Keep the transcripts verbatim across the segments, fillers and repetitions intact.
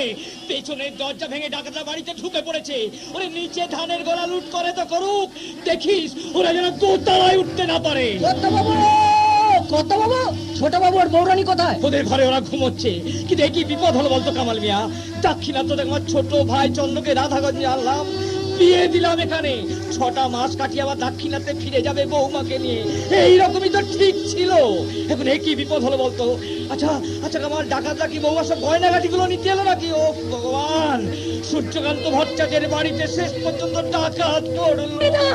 পেছনের দরজা ভেঙে ডাকাতরা বাড়িতে ঢুকে পড়েছে। ওরে নিচে ধানের গোলা লুট করে তো করুক, দেখিস ওরা যেন দোতলায় উঠতে না পারে। কত বাবু, ছোট বাবু আর বৌরানী কোথায়? ওদের ঘরে ওরা ঘুমোচ্ছে। কিন্তু কি বিপদ হলো বলতো কামাল মিয়া? দাক্ষিণাত্য আমার ছোট ভাই চন্দ্রকে রাধাগঞ্জে আনলাম, বিয়ে দিলাম এখানে, ছটা মাস কাটিয়ে আবার দাক্ষিণাতে ফিরে যাবে বৌমাকে নিয়ে। এইরকমই তো ঠিক ছিল। এখন কি বিপদ হলো বলতো? আচ্ছা আচ্ছা কামাল, ডাকাতরা কি বৌমা সব গয়নাগাটি গুলো নিতে এলো নাকি? ও ভগবান, সূর্যকান্ত ভট্টাচার্যের বাড়িতে শেষ পর্যন্ত ডাকাত করলো।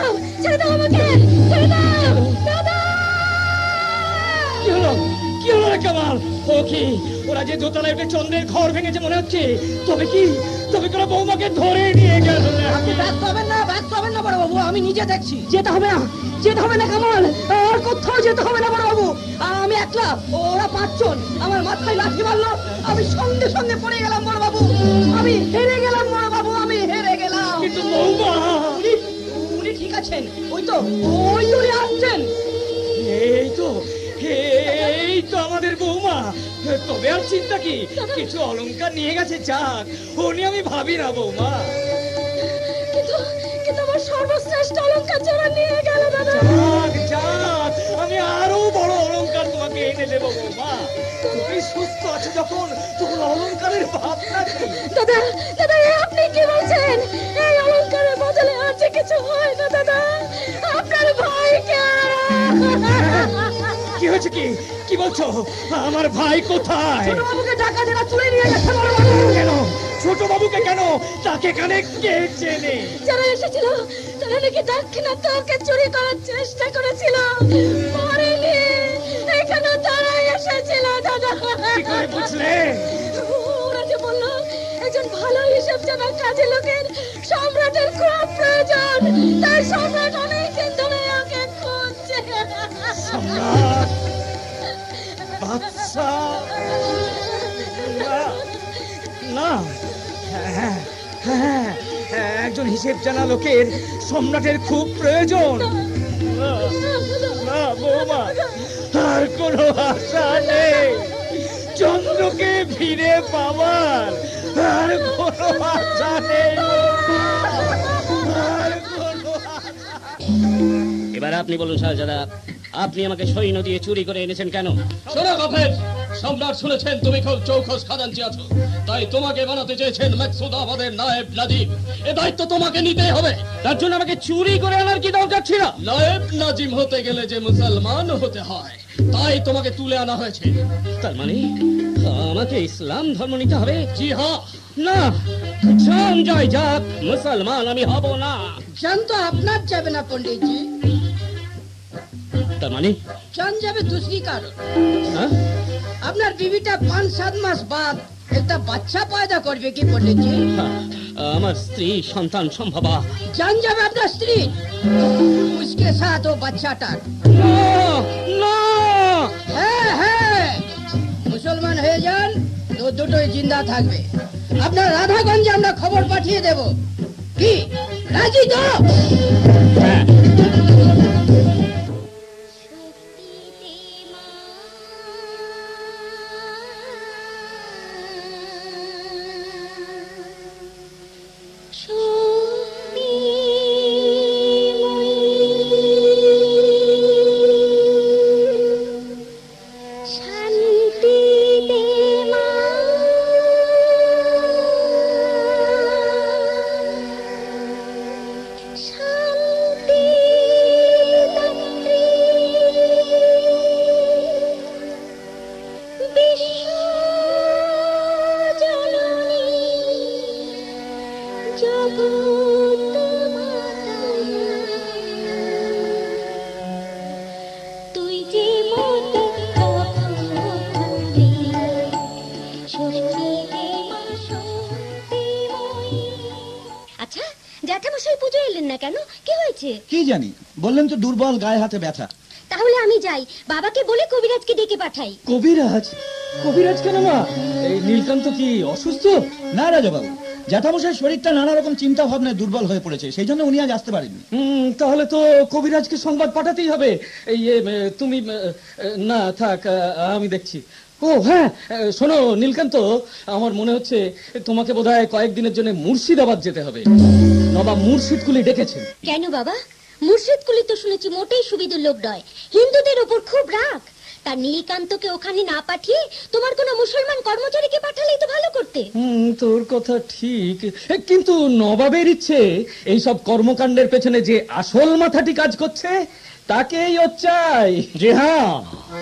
কি হলো কি হলো রে কামাল? ও কি ওরা যে দোতলায় উঠে চন্দ্রের ঘর ভেঙেছে মনে হচ্ছে? তবে কি তবে তোরা বৌমাকে ধরে নিয়ে গেল? আপনি ব্যস্ত হবেন না, ব্যস্ত হবেন না বড় বাবু, আমি নিজে দেখছি। যেতে হবে না, যেতে হবে না কামাল, আর কোথাও যেতে হবে না বড় বাবু। আমি একলা, ওরা পাঁচজন। আমার মাথায় লাঠি মারলো, আমি সঙ্গে সঙ্গে পড়ে গেলাম বড় বাবু। আমি হেরে গেলাম বড় বাবু, আমি হেরে গেলাম। কিন্তু বৌমা, উনি উনি ঠিক আছেন? ওই তো ওই উনি আসছেন। এই তো এই তো আমাদের বৌমা। তবে আর চিন্তা কি, কিছু অলংকার নিয়ে গেছে, যাক, উনি আমি ভাবি না বৌমা। কিন্তু কিন্তু আমার সর্বশ্রেষ্ঠ অলংকার যারা নিয়ে গেল দাদা। যাক যাক, আমি আরো বড় অলংকার তোমাকে এনে দেবো বৌমা। তুমি সুস্থ আছো যখন, তখন অলংকারের ভাবনা কি? দাদা দাদা, আপনি কি বলছেন? এই অলংকারের বদলে আর যে কিছু হয় না দাদা। আপনার ভাইকে কি হয়েছে? কি কি বলছো? আমার ভাই কোথায়? ছোট বাবুকে ডাকাতেরা তুলে নিয়ে গেছে বড় বাবু। কেন ছোট বাবুকে? কেন তাকে কানে কে চেনে? যারা এসেছিল তারা নাকি দাক্ষিণাত্য ওকে চুরি করার চেষ্টা করেছিল, পারেনি। এখানে তারা এসেছিল দাদা। কি করে বুঝলে? ওরা যে বললো একজন ভালো হিসাব জানা কাজে লোকের সম্রাটের খুব প্রয়োজন, তাই সম্রাট অনেকদিন ধরে ওকে খুঁজছে। সম্রাট? বাদশা? না, হ্যাঁ হ্যাঁ, একজন হিসেব জানা লোকের সম্রাটের খুব প্রয়োজন। না বৌমা, আর কোনো আশা নেই চন্দ্রকে ফিরে পাওয়ার। আর কোনো আশা নেই। আর কোনো আশা। এবার আপনি বলুন শাহজাদা, আপনি আমাকে সৈন্য দিয়ে চুরি করে এনেছেন কেন? শোনো কাফের, সম্রাট শুনেছেন তুমি খুব চৌখস খাজাঞ্চি আছো, তাই তোমাকে বানাতে চেয়েছেন মাকসুদাবাদের নায়েব নাজিম। এ দায়িত্ব তোমাকে নিতে হবে। তার জন্য আমাকে চুরি করে আনার কি দরকার ছিল? নায়েব নাজিম হতে গেলে যে মুসলমান হতে হয়, তাই তোমাকে তুলে আনা হয়েছে। তার মানে আমাকে ইসলাম ধর্ম নিতে হবে? জি হ্যাঁ। না, জান যায় যাক, মুসলমান আমি হব না। জান তো আপনার যাবে না পণ্ডিতজি। তার মানে জান যাবে দুসরি কারণ। হ্যাঁ? আপনার বিবিটা পাঁচ সাত মাস বাদ একটা বাচ্চা পয়দা করবে কি পণ্ডিতজি? আমার স্ত্রী সন্তান সম্ভবা। জান যাবে আপনার স্ত্রী, उसके साथ ও বাচ্চাটার। না, হ্যাঁ হ্যাঁ, মুসলমান হয়ে যান তো দুটোই জিন্দা থাকবে। আপনার রাধাগঞ্জে আমরা খবর পাঠিয়ে দেব। কি রাজি তো? হ্যাঁ। কি জানি, বললেন তো দুর্বল, গায়ে হাতে ব্যথা। তাহলে আমি যাই, বাবাকে বলে কবিরাজকে ডেকে পাঠাই। কবিরাজ? কবিরাজ কেন মা? এই নীলকান্ত কি অসুস্থ? না রাজা বাবু, জ্যাঠামশাই শরীরটা নানা রকম চিন্তা ভাবনায় দুর্বল হয়ে পড়েছে, সেই জন্য উনি আজ আসতে পারেননি। হুম, তাহলে তো কবিরাজকে সংবাদ পাঠাতেই হবে। এই তুমি না থাক, আমি দেখছি। ও হ্যাঁ, শোনো নীলকান্ত, আমার মনে হচ্ছে তোমাকে বোধহয় কয়েকদিনের জন্য মুর্শিদাবাদ যেতে হবে। নবাব মুর্শিদ কুলি ডেকেছেন। কেন বাবা? মুর্শিদ কুলি তো শুনেছি মোটেই সুবিধুর লোক নয়, হিন্দুদের ওপর খুব রাগ। তার নীলকান্তকে ওখানে না পাঠিয়ে তোমার কোনো মুসলমান কর্মচারীকে পাঠালেই তো ভালো করতে। হুম, তোর কথা ঠিক, কিন্তু নবাবের ইচ্ছে এইসব কর্মকাণ্ডের পেছনে যে আসল মাথাটি কাজ করছে তাকেই ওর চাই। জি হ্যাঁ,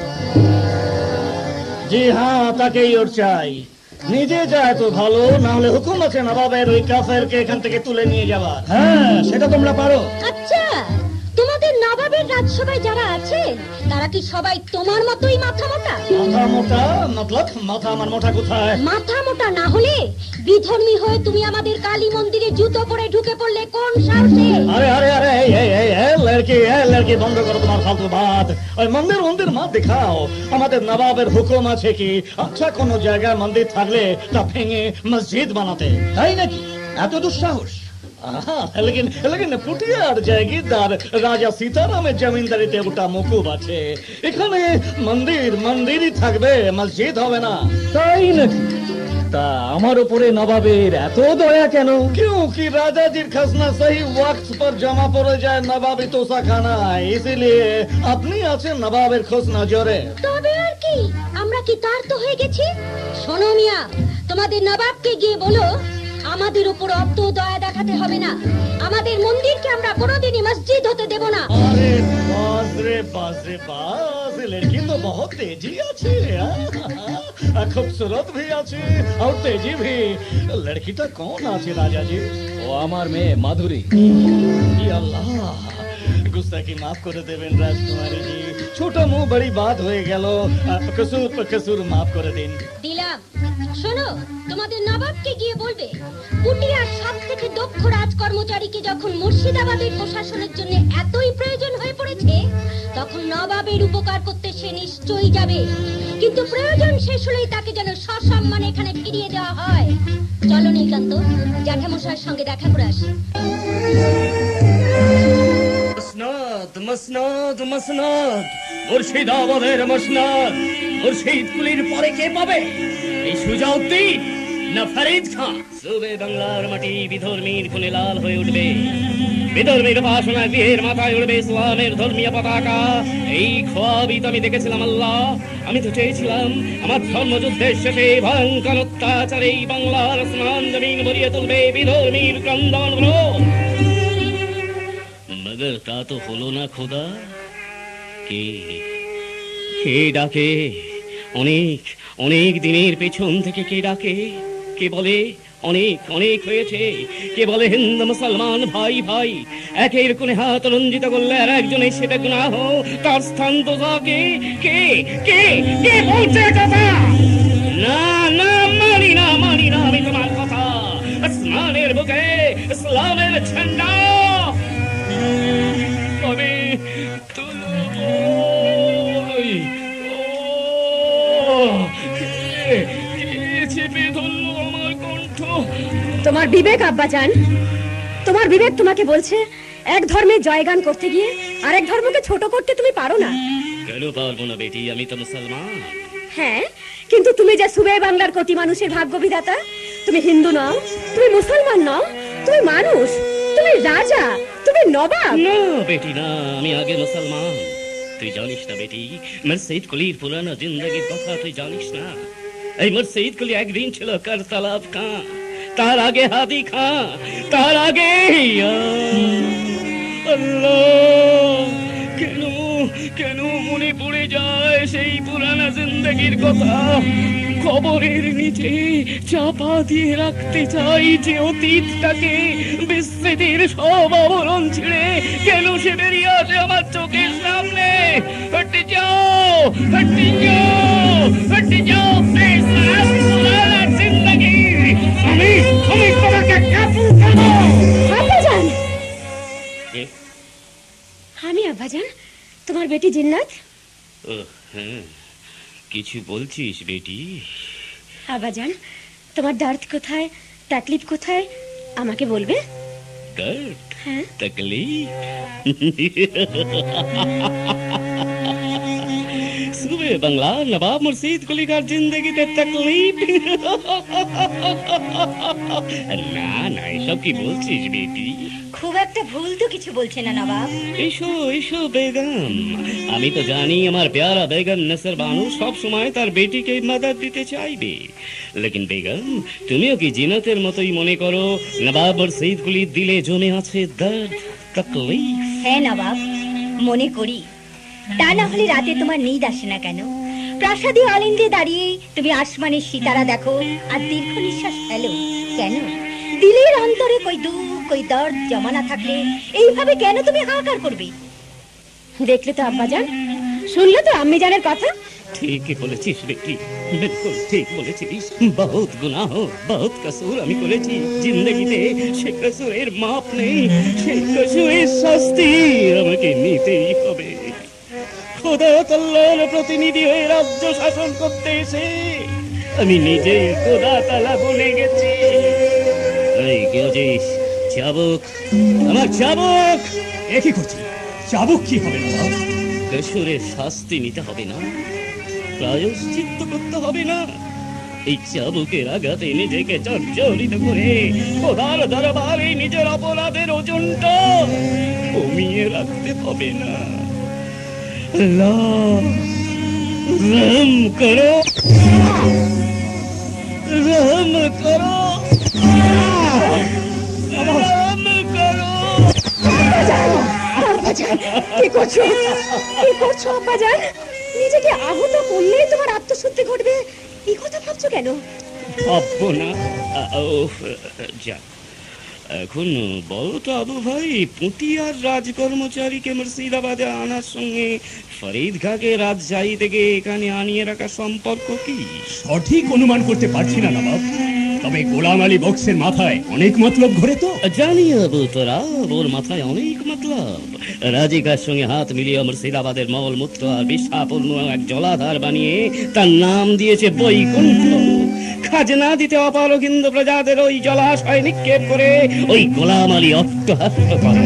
জি হ্যাঁ, তাকেই ওর চাই। নিজে যায় তো ভালো, না হলে হুকুম আছে নবাবের ওই কাফেরকে এখান থেকে তুলে নিয়ে যাবার। হ্যাঁ, সেটা তোমরা পারো। আচ্ছা, তোমাদের নবাবের রাজসভায় যারা আছে তারা কি সবাই তোমার মতোই মাথা মোটা? মাথা মোটা মতলব মাথা আমার মোটা কোথায়? মাথা মোটা না হলে বিধর্মী হয়ে তুমি আমাদের কালী মন্দিরে জুতো পরে ঢুকে পড়লে কোন সাহসে? আরে আরে আরে এই এই এই এই লড়কি এই লড়কি বন্ধ করো তোমার ফালতু বাত। ওই মন্দির মন্দির মত দেখাও। আমাদের নবাবের হুকুম আছে কি আচ্ছা কোন জায়গায় মন্দির থাকলে তা ভেঙে মসজিদ বানাতে। তাই নাকি? এত দুঃসাহস? আহা, लेकिन लेकिन পুটিয়ার জায়গিরদার রাজা সীতারামের জমিদারিতে ওটা মকুব আছে। এখানে মন্দির মন্দিরই থাকবে, মসজিদ হবে না। তাই নাকি? তা আমার উপরে নবাবের এত দয়া কেন? क्योंकि राजा जी खजना सही वक्त पर जमा पड़ जाए नवाबी तोसा खाना, इसीलिए अपनी আছে নবাবের খোঁজ নজরে। তবে আর কি, আমরা কি তার তো হয়ে গেছি? শোনো মিয়া, তোমাদের নবাবকে গিয়ে বলো আমাদের উপর অত দয়া দেখাতে হবে না। আমাদের মন্দিরকে আমরা কোনোদিনই মসজিদ হতে দেব না। अरे बाज रे बाज रे बाज, लड़की तो बहुत तेजी আছে, हाँ? खूबसूरत भी আছে और तेजी भी। लड़कीটা कौन আছে राजा जी? ও আমার মেয়ে মাধুরী। ये अल्लाह, गुस्ताखी माफ করে দেবেন রাজকুমারী জি। ছোট মুখ বড়ি বাত হয়ে গেল, কসুর কসুর মাফ করে দিন। দিলাম। শোনো, তোমাদের নবাবকে গিয়ে বলবে পুটিয়ার সব থেকে দক্ষ রাজকর্মচারীকে যখন মুর্শিদাবাদের প্রশাসনের জন্য এতই প্রয়োজন হয়ে পড়েছে তখন নবাবের উপকার করতে সে নিশ্চয়ই যাবে, কিন্তু প্রয়োজন শেষ হলেই তাকে যেন সসম্মানে এখানে ফিরিয়ে দেওয়া হয়। চলো নীলকান্ত, জ্যাঠামশাইয়ের সঙ্গে দেখা করে আসি। মসনদ মসনদ মসনদ, মুর্শিদাবাদের মসনদ। মুর্শিদ কুলির পরে কে পাবে? এই সুজাউদ্দিন না ফরিদ খান? সুবে বাংলার মাটি বিধর্মীর খুনে লাল হয়ে উঠবে। বিধর্মীর বাসনা বিয়ের মাথায় উঠবে ইসলামের ধর্মীয় পতাকা। এই খোয়াবি তো আমি দেখেছিলাম আল্লাহ। আমি তো চেয়েছিলাম আমার ধর্মযুদ্ধের শেষে ভয়ঙ্কর অত্যাচার এই বাংলার আসমান জমিন ভরিয়ে তুলবে বিধর্মীর ক্রন্দন গুলো। মগর তা তো হলো না খোদা। কে কে ডাকে? অনেক অনেক দিনের পেছন থেকে কে ডাকে? কে বলে অনেক অনেক হয়েছে? কে বলে হিন্দু মুসলমান ভাই ভাই একের কোণে হাত রঞ্জিত করলে আর একজনের সেটা গুনাহ, তার স্থান তো থাকে। কে কে কে বলছে কথা? না না, মানি না মানি না আমি তোমার কথা। আসমানের বুকে ইসলামের ঝান্ডা আমি তুলবো। তোমার বিবেক আব্বাজান, তোমার বিবেক তোমাকে বলছে এক ধর্মের জয়গান করতে গিয়ে আরেক ধর্মকে ছোট করতে তুমি পারো না। কেন পারবো না বেটি? আমি তো মুসলমান। হ্যাঁ, কিন্তু তুমি যে সুবে বাংলার কোটি মানুষের ভাগ্য বিধাতা, তুমি হিন্দু নও, তুমি মুসলমান নও, তুমি মানুষ, তুমি রাজা, তুমি নবাব। না বেটি না, আমি আগে মুসলমান। তুই জানিস না বেটি, মুর্শিদ কুলির পুরানো জিন্দগির কথা তুই জানিস না। এই মুর্শিদ কুলি একদিন ছিল করতলাব খাঁ, তার আগে হাদি খাঁ, তার আগে আল্লাহ। কেন কেন মনে পড়ে যায় সেই পুরানো জিন্দগির কথা? কবরের নিচে চাপা দিয়ে রাখতে চাই যে অতীতটাকে, বিস্মৃতির সব আবরণ ছিঁড়ে কেন সে বেরিয়ে আসে আমার চোখের সামনে। হটে যাও, হটে যাও, হটে যাও জিন্দগি। আমি আমি তোমাকে কাবু করব। আব্বাজান, আমি আব্বাজান, তোমার বেটি জিন্নাত। ও হ্যাঁ, কিছু বলছিস বেটি? আব্বাজান, তোমার দর্দ কোথায়, তকলিফ কোথায় আমাকে বলবে? দর্দ হ্যাঁ, তকলিফ? সুবে বাংলা নবাব মুর্শিদ কুলিকার জিন্দগিতে তকলিফ। না না, এসব কি বলছিস বেটি? খুব একটা ভুল তো কিছু বলছে না নবাব। এসো এসো বেগম, আমি তো জানি আমার প্যারা বেগম নসর বানু সব সময় তার বেটিকে মদদ দিতে চাইবে, লেকিন বেগম তুমিও কি জিনাতের মতোই মনে করো নবাব মুর্শিদ কুলির দিলে জমে আছে দর্দ, তকলিফ? হ্যাঁ নবাব, মনে করি। তা না হলে রাতে তোমার নিদ আসে না কেন? প্রাসাদে অলিন্দে দাঁড়িয়ে তুমি আসমানের সিতারা দেখো আর দীর্ঘ নিঃশ্বাস ফেলো কেন? দিলের অন্তরে কই দুঃখ কই দর্দ জমা না থাকলে এইভাবে কেন তুমি হাহাকার করবে? দেখলে তো আব্বাজান, শুনলে তো আম্মি জানের কথা। ঠিকই বলেছিস বেটি, বিলকুল ঠিক বলেছিস। বহুত গুনাহ, বহুত কসুর আমি করেছি জিন্দগিতে, সে কসুরের মাপ নেই, সে কসুরের শাস্তি আমাকে নিতেই হবে। খোদা তাআলার প্রতিনিধি হয়ে রাজ্য শাসন করতে এসে আমি নিজে খোদা তাআলা বনে গেছি। এই কি হচ্ছিস? চাবুক, আমার চাবুক! একই করছি, চাবুক কি হবে না? কসুরের শাস্তি নিতে হবে না, প্রায়শ্চিত্ত করতে হবে না? এই চাবুকের আঘাতে নিজেকে জর্জরিত করে খোদার দরবারে নিজের অপরাধের ওজনটা কমিয়ে রাখতে হবে না। আল্লাহ রহম করো, রহম করো, রহম করো। কি করছো, কি করছো আব্বাজান? নিজেকে আহত করলে তোমার আত্মশুদ্ধি ঘটবে, এই কথা ভাবছো কেন? ভাববো না। যা এখন বলো তো আবু ভাই, পুঁটিয়ার রাজকর্মচারীকে মুর্শিদাবাদে আনার সঙ্গে ফরিদ খাকে রাজশাহী থেকে এখানে আনিয়ে রাখা সম্পর্ক কি? সঠিক অনুমান করতে পারছি না নবাব, তবে গোলাম আলী বক্সের মাথায় অনেক মতলব ঘোরে তো। জানি আবু তোরা, ওর মাথায় অনেক মতলব। রাজিকার সঙ্গে হাত মিলিয়ে মুর্শিদাবাদের মল মূত্র আর বিষাপূর্ণ এক জলাধার বানিয়ে তার নাম দিয়েছে বৈকুণ্ঠ। খাজনা দিতে অপারগিন্দ প্রজাদের ওই জলাশয় নিক্ষেপ করে ওই গোলাম আলী অট্টহাস্য করে।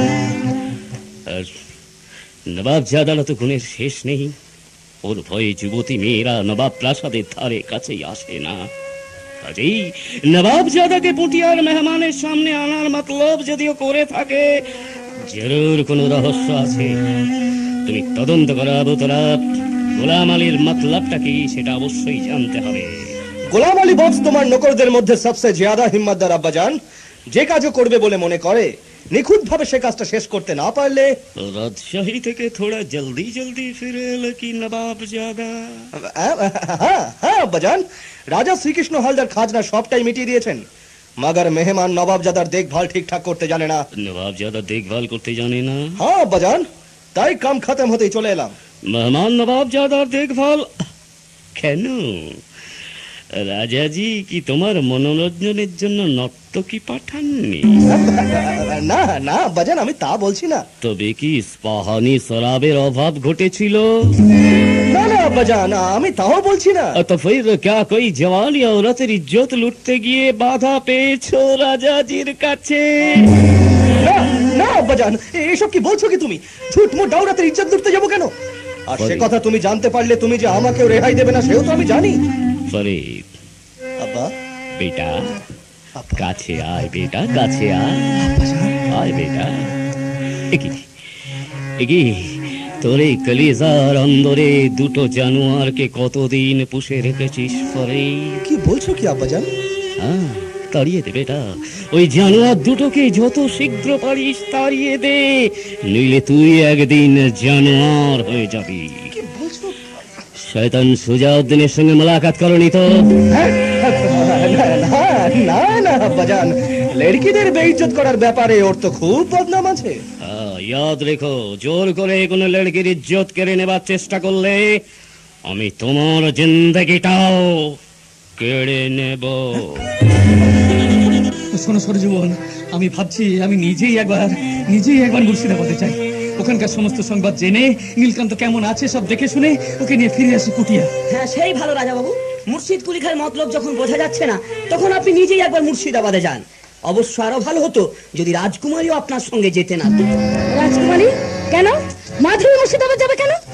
আর নবাব জাদালত গুণের শেষ নেই, ওর ভয়ে যুবতী মেয়েরা নবাব প্রাসাদের ধারে কাছেই আসে না। কাজেই নবাবজাদাকে পুটিয়ার মেহমানের সামনে আনার মতলব যদিও করে থাকে, জরুর কোনো রহস্য আছে। তুমি তদন্ত করাবো তোরা, গোলাম আলীর মতলবটা কি সেটা অবশ্যই জানতে হবে। গোলাম আলী বক্স তোমার নকরদের মধ্যে সবচেয়ে জিয়াদা হিম্মতদার আব্বাজান। যে কাজও করবে বলে মনে করে, নিখুঁত ভাবে সে কাজটা শেষ করতে না পারলে রাজশাহী থেকে থোড়া জলদি জলদি ফিরে এলো কি নবাবজাদা? হ্যাঁ হ্যাঁ আব্বাজান, রাজা শ্রীকৃষ্ণ হালদার খাজনা সবটাই মিটিয়ে দিয়েছেন, মাগার মেহমান নবাবজাদার দেখভাল ঠিকঠাক করতে জানে না। নবাবজাদা দেখভাল করতে জানে না? হ্যাঁ আব্বাজান, তাই কাম খতম হতেই চলে এলাম। মেহমান নবাবজাদার দেখভাল কেন? রাজাজি কি তোমার মনোরঞ্জনের জন্য নর্তকী পাঠাননি? না না আব্বাজান, আমি তা বলছি না। তবে কি ইস্পাহানি শরাবের অভাব ঘটেছিল? না না আব্বাজান, আমি তাও বলছি না। তো ফির क्या कोई जवानी औरतेর ইজ্জত লুটতে গিয়ে বাধা পেয়েছো রাজাজির কাছে? না না আব্বাজান, এসব কি বলছো কি তুমি? ঝুট মুট দাওরাতের ইজ্জত লুটতে যাবো কেন? আর সে কথা তুমি জানতে পারলে তুমি যে আমাকেও রেহাই দেবে না সেও তো আমি জানি। ফরিদ আব্বা, বেটা কাছে আয়, বেটা কাছে আয়, আয় বেটা। একি একি তোর এই কলিজার অন্দরে দুটো জানোয়ারকে কতদিন পুষে রেখেছিস ফরিদ? কি বলছো কি আব্বাজান? হ্যাঁ, তাড়িয়ে দে বেটা, ওই জানোয়ার দুটোকে যত শীঘ্র পারিস তাড়িয়ে দে, নইলে তুই একদিন জানোয়ার হয়ে যাবি। কি বলছো? শয়তান সুজাউদ্দিনের সঙ্গে মোলাকাত করনি তো? না না আব্বাজান, লড়কিদের বেইজ্জত করার ব্যাপারে ওর তো খুব বদনাম আছে। ইয়াদ রেখো, জোর করে কোনো লড়কির ইজ্জত কেড়ে নেবার চেষ্টা করলে আমি তোমার জিন্দগিটাও কেড়ে নেব। শোনো সরজীবন, আমি ভাবছি আমি নিজেই একবার নিজেই একবার মুর্শিদাবাদে যাই, ওখানকার সমস্ত সংবাদ জেনে নীলকান্ত কেমন আছে সব দেখে শুনে ওকে নিয়ে ফিরে আসি পুটিয়া। হ্যাঁ, সেই ভালো রাজা বাবু। মুর্শিদ কুলিখার মতলব যখন বোঝা যাচ্ছে না, তখন আপনি নিজেই একবার মুর্শিদাবাদে যান। অবশ্য আরো ভালো হতো যদি রাজকুমারীও আপনার সঙ্গে যেতে না। রাজকুমারী কেন? মাধুরী মুর্শিদাবাদ যাবে কেন? তাই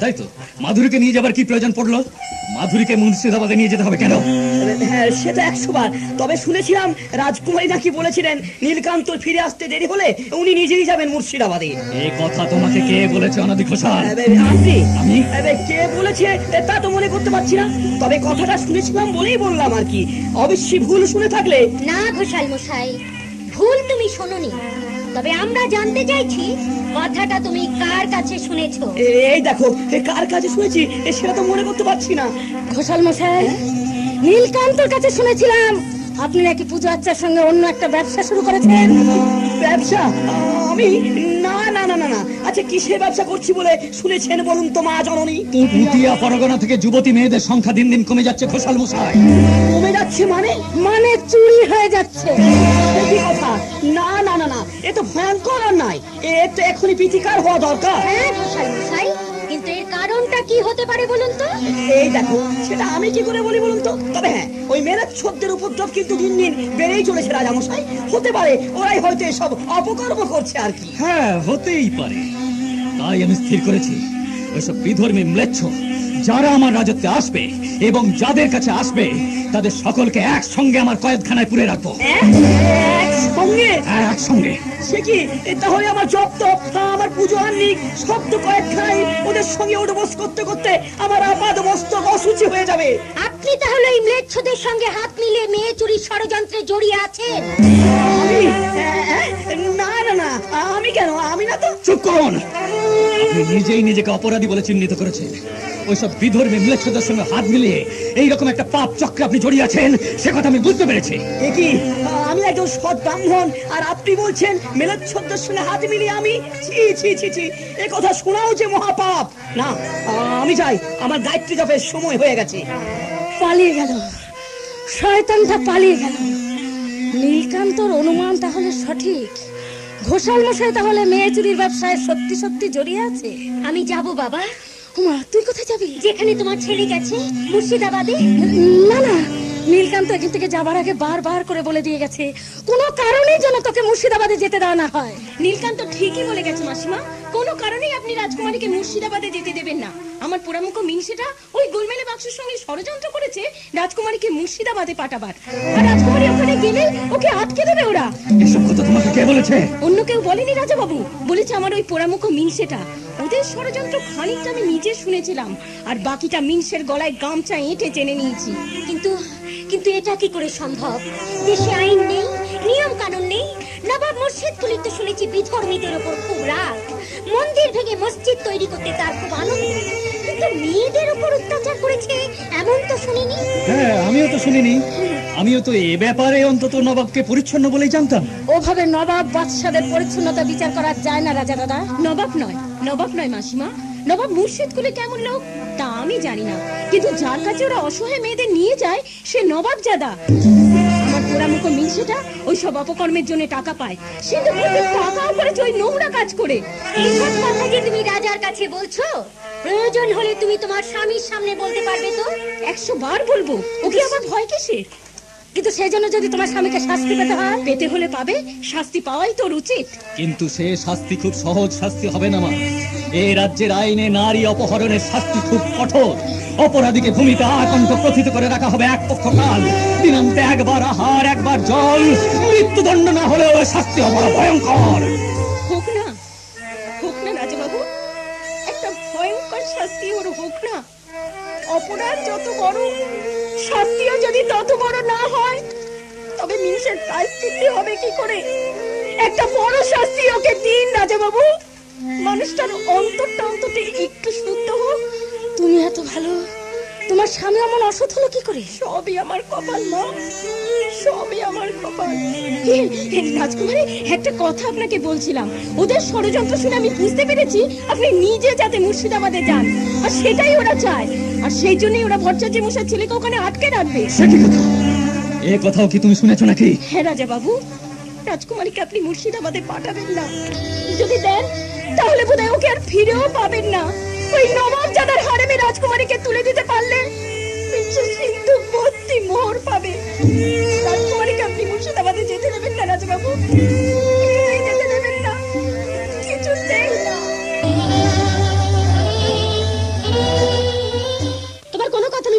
তাই তো? মাধুরীকে নিয়ে যাবার কি প্রয়োজন পড়লো? মাধুরীকে মুর্শিদাবাদে নিয়ে যেতে হবে কেন? হ্যাঁ, সেটা একশো বার। তবে শুনেছিলাম রাজকুমারী নাকি বলেছিলেন নীলকান্ত ফিরে আসতে দেরি হলে উনি নিজেই যাবেন মুর্শিদাবাদে। এই কথা তোমাকে কে বলেছে অনাদি ঘোষাল? আপনি? আমি? কে বলেছে তা তো মনে করতে পারছি না, তবে কথাটা শুনেছিলাম বলেই বললাম আর কি। অবশ্যই ভুল শুনে থাকলে। না ঘোষাল মশাই, ভুল তুমি শোনোনি, তবে আমরা জানতে চাইছি কথাটা তুমি কার কাছে শুনেছো। এই দেখো, কার কাছে শুনেছি সেটা তো মনে করতে পারছি না। ঘোষাল মশাই, নীলকান্তর কাছে শুনেছিলাম আপনি নাকি পুজো আচ্চার সঙ্গে অন্য একটা ব্যবসা শুরু করেছেন। ব্যবসা? আমি? না না না না না। আচ্ছা, কিসের ব্যবসা করছি বলে শুনেছেন বলুন তো মা জননী? পুতিয়া পরগনা থেকে যুবতী মেয়েদের সংখ্যা দিন দিন কমে যাচ্ছে ঘোষাল মশাই। কমে যাচ্ছে মানে? মানে চুরি হয়ে যাচ্ছে। কি কথা? না না না না, এ তো ভয়ঙ্কর আর নাই, এ তো এখনই প্রতিকার হওয়া দরকার। হ্যাঁ ঘোষাল মশাই, কিন্তু এর কারণটা কি হতে পারে বলুন তো? এই দেখো, সেটা আমি কি করে বলি বলুন তো? তবে হ্যাঁ, ওই মেরাচ্ছদের উপদ্রব কিন্তু দিন দিন বেড়েই চলেছে রাজামশাই। হতে পারে ওরাই হয়তো এসব অপকর্ম করছে আর কি। হ্যাঁ, হতেই পারে। তাই আমি স্থির করেছি ওইসব বিধর্মী ম্লেচ্ছ যারা আমার রাজত্বে আসবে এবং যাদের কাছে আসবে তাদের সকলকে একসঙ্গে আমার কয়েদখানায় পুরে রাখবো। একসঙ্গে? একসঙ্গে। সে কি? তাহলে আমার জব্দ, আমার পুজো আহ্নিক সব তো কয়েকখানায় ওদের সঙ্গে উঠবোস করতে করতে আমার আপাদ মস্তক অসুচি হয়ে যাবে। আপনি তাহলে এই ম্লেচ্ছদের সঙ্গে হাত মিলিয়ে মেয়ে চুরির ষড়যন্ত্রে জড়িয়ে আছেন? আমি? না না না, আমি কেন? আমি না তো। চুপ করুন। আপনি নিজেই নিজেকে অপরাধী বলে চিহ্নিত করেছেন। ওইসব বিধর্মী ম্লেচ্ছদের সঙ্গে হাত মিলিয়ে এইরকম একটা পাপ চক্রে আপনি জড়িয়ে আছেন, সে কথা আমি বুঝতে পেরেছি। কি আমি একজন সৎ ব্রাহ্মণ আর আপনি বলছেন মেলাচ্ছদের সঙ্গে হাত মিলিয়ে আমি? ছি ছি ছি ছি, এ কথা শোনাও যে মহাপাপ। না, আমি যাই, আমার গায়ত্রী জপের সময় হয়ে গেছে। পালিয়ে গেল, শয়তানটা পালিয়ে গেল। নীলকান্তর অনুমান তাহলে সঠিক। ঘোষাল মশাই তাহলে মেয়ে চুরির ব্যবসায় সত্যি সত্যি জড়িয়ে আছে। আমি যাব বাবা। উমা, তুই কোথায় যাবি? যেখানে তোমার ছেলে গেছে, মুর্শিদাবাদে। না না, নীলকান্ত এখান থেকে যাবার আগে বারবার করে বলে দিয়ে গেছে কোনো কারণেই যেন তোকে মুর্শিদাবাদে যেতে দেওয়া না হয়। নীলকান্ত ঠিকই বলে গেছে মাসিমা, কোনো কারণেই আপনি রাজকুমারীকে মুর্শিদাবাদে যেতে দেবেন না। আমার পোড়ামুখ মিনসেটা ওই গোলমেলে বাক্সের সঙ্গে ষড়যন্ত্র করেছে রাজকুমারীকে মুর্শিদাবাদে পাঠাবার, আর রাজকুমারী ওখানে গেলে ওকে আটকে দেবে ওরা। এসব কথা তোমাকে কে বলেছে? অন্য কেউ বলেনি রাজা বাবু, বলেছে আমার ওই পোড়ামুখ মিনসেটা। ওদের ষড়যন্ত্র খানিকটা আমি নিজে শুনেছিলাম, আর বাকিটা মিনসের গলায় গামছা এঁটে চেনে নিয়েছি। কিন্তু কিন্তু এটা কি করে সম্ভব? দেশে আইন নেই, নিয়ম কানুন নেই। নবাব মুর্শিদ কুলির তো শুনেছি বিধর্মীদের উপর খুব রাগ, মন্দির ভেঙে মসজিদ তৈরি করতে তার খুব আনন্দ, কিন্তু মেয়েদের উপর অত্যাচার করেছে এমন তো শুনিনি। হ্যাঁ, আমিও তো শুনিনি। আমিও তো এ ব্যাপারে অন্তত নবাবকে পরিচ্ছন্ন বলেই জানতাম। ওভাবে নবাব বাদশাদের পরিচ্ছন্নতা বিচার করা যায় না রাজা দাদা। নবাব নয়, নবাব নয় মাসিমা, নবাব মুর্শিদ কুলি কেমন লোক তা আমি জানি না, কিন্তু যার কাছে ওরা অসহায় মেয়েদের নিয়ে যায় সে নবাব জাদা। আমার পোড়ামুখ মিনসেটা ওই সব অপকর্মের জন্য টাকা পায়, সে তো টাকাও করেছে ওই নোংরা কাজ করে। এইসব কথা যে তুমি রাজার কাছে বলছো, প্রয়োজন হলে তুমি তোমার স্বামীর সামনে বলতে পারবে তো? একশো বার বলবো, ওকে আমার ভয় কিসের? কিন্তু সেই জন্য যদি তোমার স্বামীকে শাস্তি পেতে হয়, পেতে হলে পাবে, শাস্তি পাওয়াই তোর উচিত। কিন্তু সে শাস্তি খুব সহজ শাস্তি হবে না মা। এই রাজ্যের আইনে নারী অপহরণের শাস্তি খুব কঠোর। অপরাধীকে ভূমিতে আকণ্ঠ প্রথিত করে রাখা হবে এক পক্ষকাল, দিনান্তে একবার আহার একবার জল, মৃত্যুদণ্ড না হলেও শাস্তি হবে ভয়ঙ্কর। হোক না, হোক না রাজাবাবু, একটা ভয়ঙ্কর শাস্তি ওর হোক না। অপরাধ যত বড়, শাস্তিও যদি তত বড় না হয়, তবে মিনসের প্রায়শ্চিত্ত হবে কি করে? একটা বড় শাস্তি ওকে দিন রাজাবাবু, মানুষটার অন্তরটা অন্তত একটু শুদ্ধ হোক। তুমি এত ভালো, তোমার স্বামী এমন অসৎ হলো কি করে? সবই আমার কপাল মা, সবই আমার কপাল। রাজকুমারী, একটা কথা আপনাকে বলছিলাম, ওদের ষড়যন্ত্র শুনে আমি বুঝতে পেরেছি আপনি নিজে যাতে মুর্শিদাবাদে যান, আর সেটাই ওরা চায়, আর সেই জন্যই ওরা ভট্টাচার্য মশাই ছেলেকে ওখানে আটকে রাখবে। এ কথাও কি তুমি শুনেছো নাকি? হ্যাঁ রাজা বাবু, রাজকুমারীকে আপনি মুর্শিদাবাদে পাঠাবেন না, যদি দেন তাহলে বোধহয় ওকে আর ফিরেও পাবেন না। ওই নবাব জাদার হারেমে রাজকুমারীকে তুলে দিতে পারলে সিন্ধু ভর্তি মোহর পাবে। রাজকুমারীকে আপনি মুর্শিদাবাদে যেতে দেবেন না রাজাবাবু, যেতে দেবেন না, কিছুতেই না।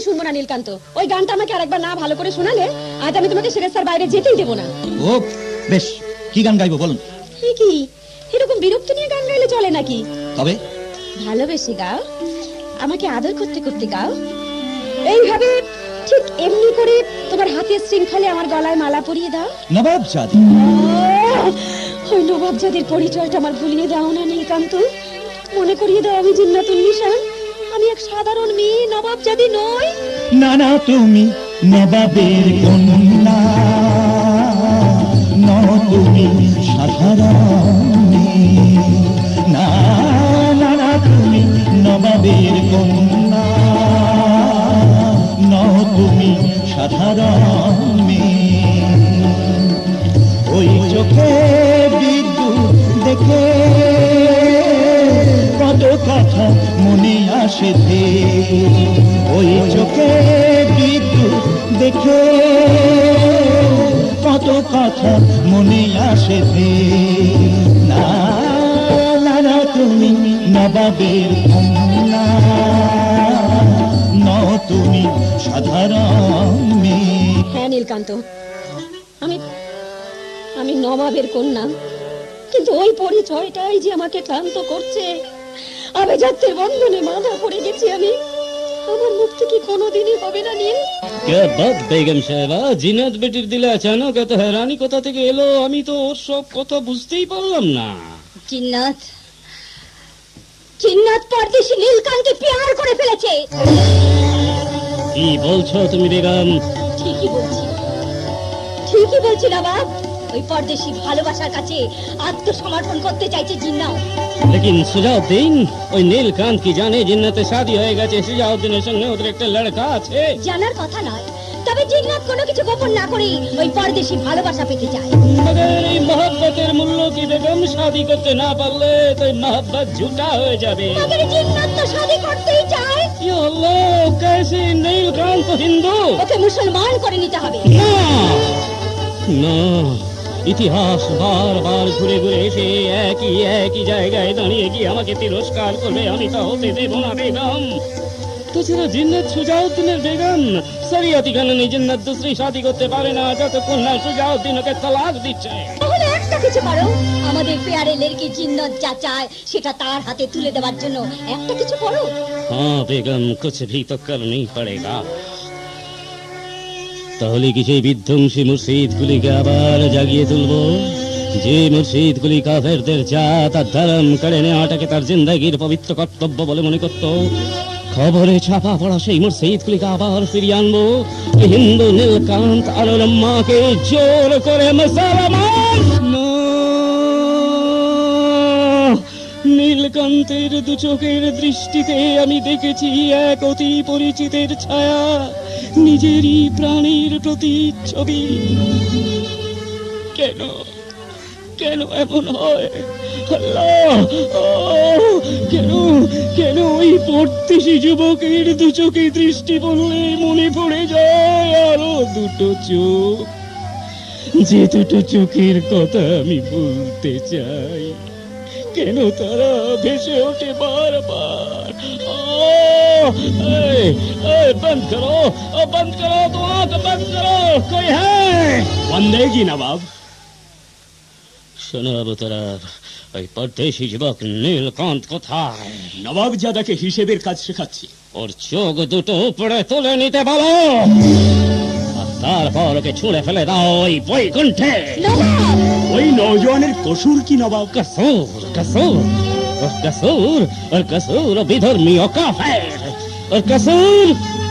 শুনবো না নীলকান্ত। ওই গানটা আমাকে আরেকবার না ভালো করে শোনালে আজ আমি তোমাকে সেরেস্তার বাইরে যেতেই দেবো না। ও বেশ, কি গান গাইবো বলুন? কি এরকম বিরক্তি নিয়ে গান গাইলে চলে নাকি? তবে ভালোবেসে গাও, আমাকে আদর করতে করতে গাও, এইভাবে ঠিক এমনি করে তোমার হাতের শৃঙ্খলে আমার গলায় মালা পরিয়ে দাও। নবাবজাদি, ওই নবাবজাদির পরিচয়টা আমার ভুলিয়ে দাও না নীলকান্ত। মনে করিয়ে দাও আমি জিন্নাতুন নিশান, আমি এক সাধারণ মেয়ে, নবাবজাদি নই। না না, তুমি নবাবের কন্যা, ন তুমি সাধারণ মেয়ে। না না না, তুমি নবাবের কন্যা, ন তুমি সাধারণ মেয়ে। ওই চোখে বিদ্যুৎ দেখে কত কথা মনে আসে ধে, ওই চোখে বিদ্যুৎ দেখে কত কথা মনে আসে ধে। না না না, তুমি নবাবের কন্যা, ন তুমি সাধারণ মেয়ে। হ্যাঁ নীলকান্ত, আমি আমি নবাবের কন্যা, কিন্তু ওই পরিচয়টাই যে আমাকে ক্লান্ত করছে। আভিজাত্যের বন্ধনে বাঁধা পড়ে গেছি আমি, আমার মুক্তি কি কোনোদিনই হবে না নীল? কে বাপ বেগম সাহেবা, জিনাত বেটির দিলে আচানক এত হেরানি কোথা থেকে এলো? আমি তো ওর সব কথা বুঝতেই পারলাম না। জিন্নাত জিন্নাত পরদেশি নীলকান্তকে প্যার করে ফেলেছে। কি বলছো তুমি বেগম? ঠিকই বলছি, ঠিকই বলছি নবাব। ওই পরদেশি ভালোবাসার কাছে আত্মসমর্পণ করতে চাইছে জিন্নাত। लेकिन সুজাউদ্দিন, ওই নীলকান্ত কি জানে জিন্নাতের শাদী হয়ে গেছে? সুজাউদ্দিনের সঙ্গে ওদের একটা লড়কা আছে। জানার কথা নয়, তবে জিন্নাত কোনো কিছু গোপন না করে ওই পরদেশি ভালোবাসা পেতে চায়। মগর এই মহব্বতের মূল্য কি বেগম? শাদী করতে না পারলে তো এই মহব্বত ঝুটা হয়ে যাবে। মগর জিন্নাত তো শাদী করতেই চায়। ইয়া আল্লাহ, कैसे নীলকান্ত তো হিন্দু? ওকে মুসলমান করে নিতে হবে। না না, ইতিহাস বারবার ঘুরে ঘুরে এসে একই একই জায়গায় দাঁড়িয়ে গিয়ে আমাকে তিরস্কার করবে, আমি তা হতে দেব না বেগম। তাছাড়া জিন্নাত সুজাউদ্দিনের বেগম, শরিয়তি কানুনে জিন্নাত দুসরি শাদী করতে পারে না যতক্ষণ না সুজাউদ্দিন ওকে তালাক দিচ্ছে। তাহলে একটা কিছু করো, আমাদের পেয়ারে লড়কি জিন্নাত যা চায় সেটা তার হাতে তুলে দেওয়ার জন্য একটা কিছু করো। হ্যাঁ বেগম, कुछ भी तो करना ही पड़ेगा। তাহলে কি সেই বিধ্বংসী মুর্শিদগুলিকে আবার জাগিয়ে তুলবো? যে মুর্শিদগুলি কাফেরদের জাত আর ধর্ম কেড়ে নেওয়াটাকে তার জিন্দেগির পবিত্র কর্তব্য বলে মনে করত। খবরে ছাপা পড়া সেই মুর্শিদগুলিকে আবার ফিরিয়ে আনবো। হিন্দু নীলকান্ত আর আম্মাকে জোর করে মুসলমান। নীলকান্তের দু চোখের দৃষ্টিতে আমি দেখেছি এক অতি পরিচিতের ছায়া, নিজেরই প্রাণীর প্রতি ছবি। কেন কেন এমন হয় আল্লাহ? কেন কেন ওই পরদেশি যুবকের দু চোখে দৃষ্টি পড়লে মনে পড়ে যায় আরো দুটো চোখ, যে দুটো চোখের কথা আমি বলতে চাই। কেন তারা ভেসে ওঠে বারবার? बंद करो, बंद करो, तो आंख बंद करो, कोई है? बंदेगी नवाब। শোনো অবতার, ওই পরদেশি যুবক নীলকান্ত কোথায়? নবাব জাদাকে হিসেবের কাজ শেখাচ্ছি। ওর চোখ দুটো উপরে তুলে নিতে বলো, আর তারপর ওকে ছুঁড়ে ফেলে দাও ওই বৈকুণ্ঠে। ওই নওজোয়ানের কসুর কি নবাব? কসুর কসুর ওর কসুর ওর কসুর বিধর্মী ও কাফের। ওর কসুর,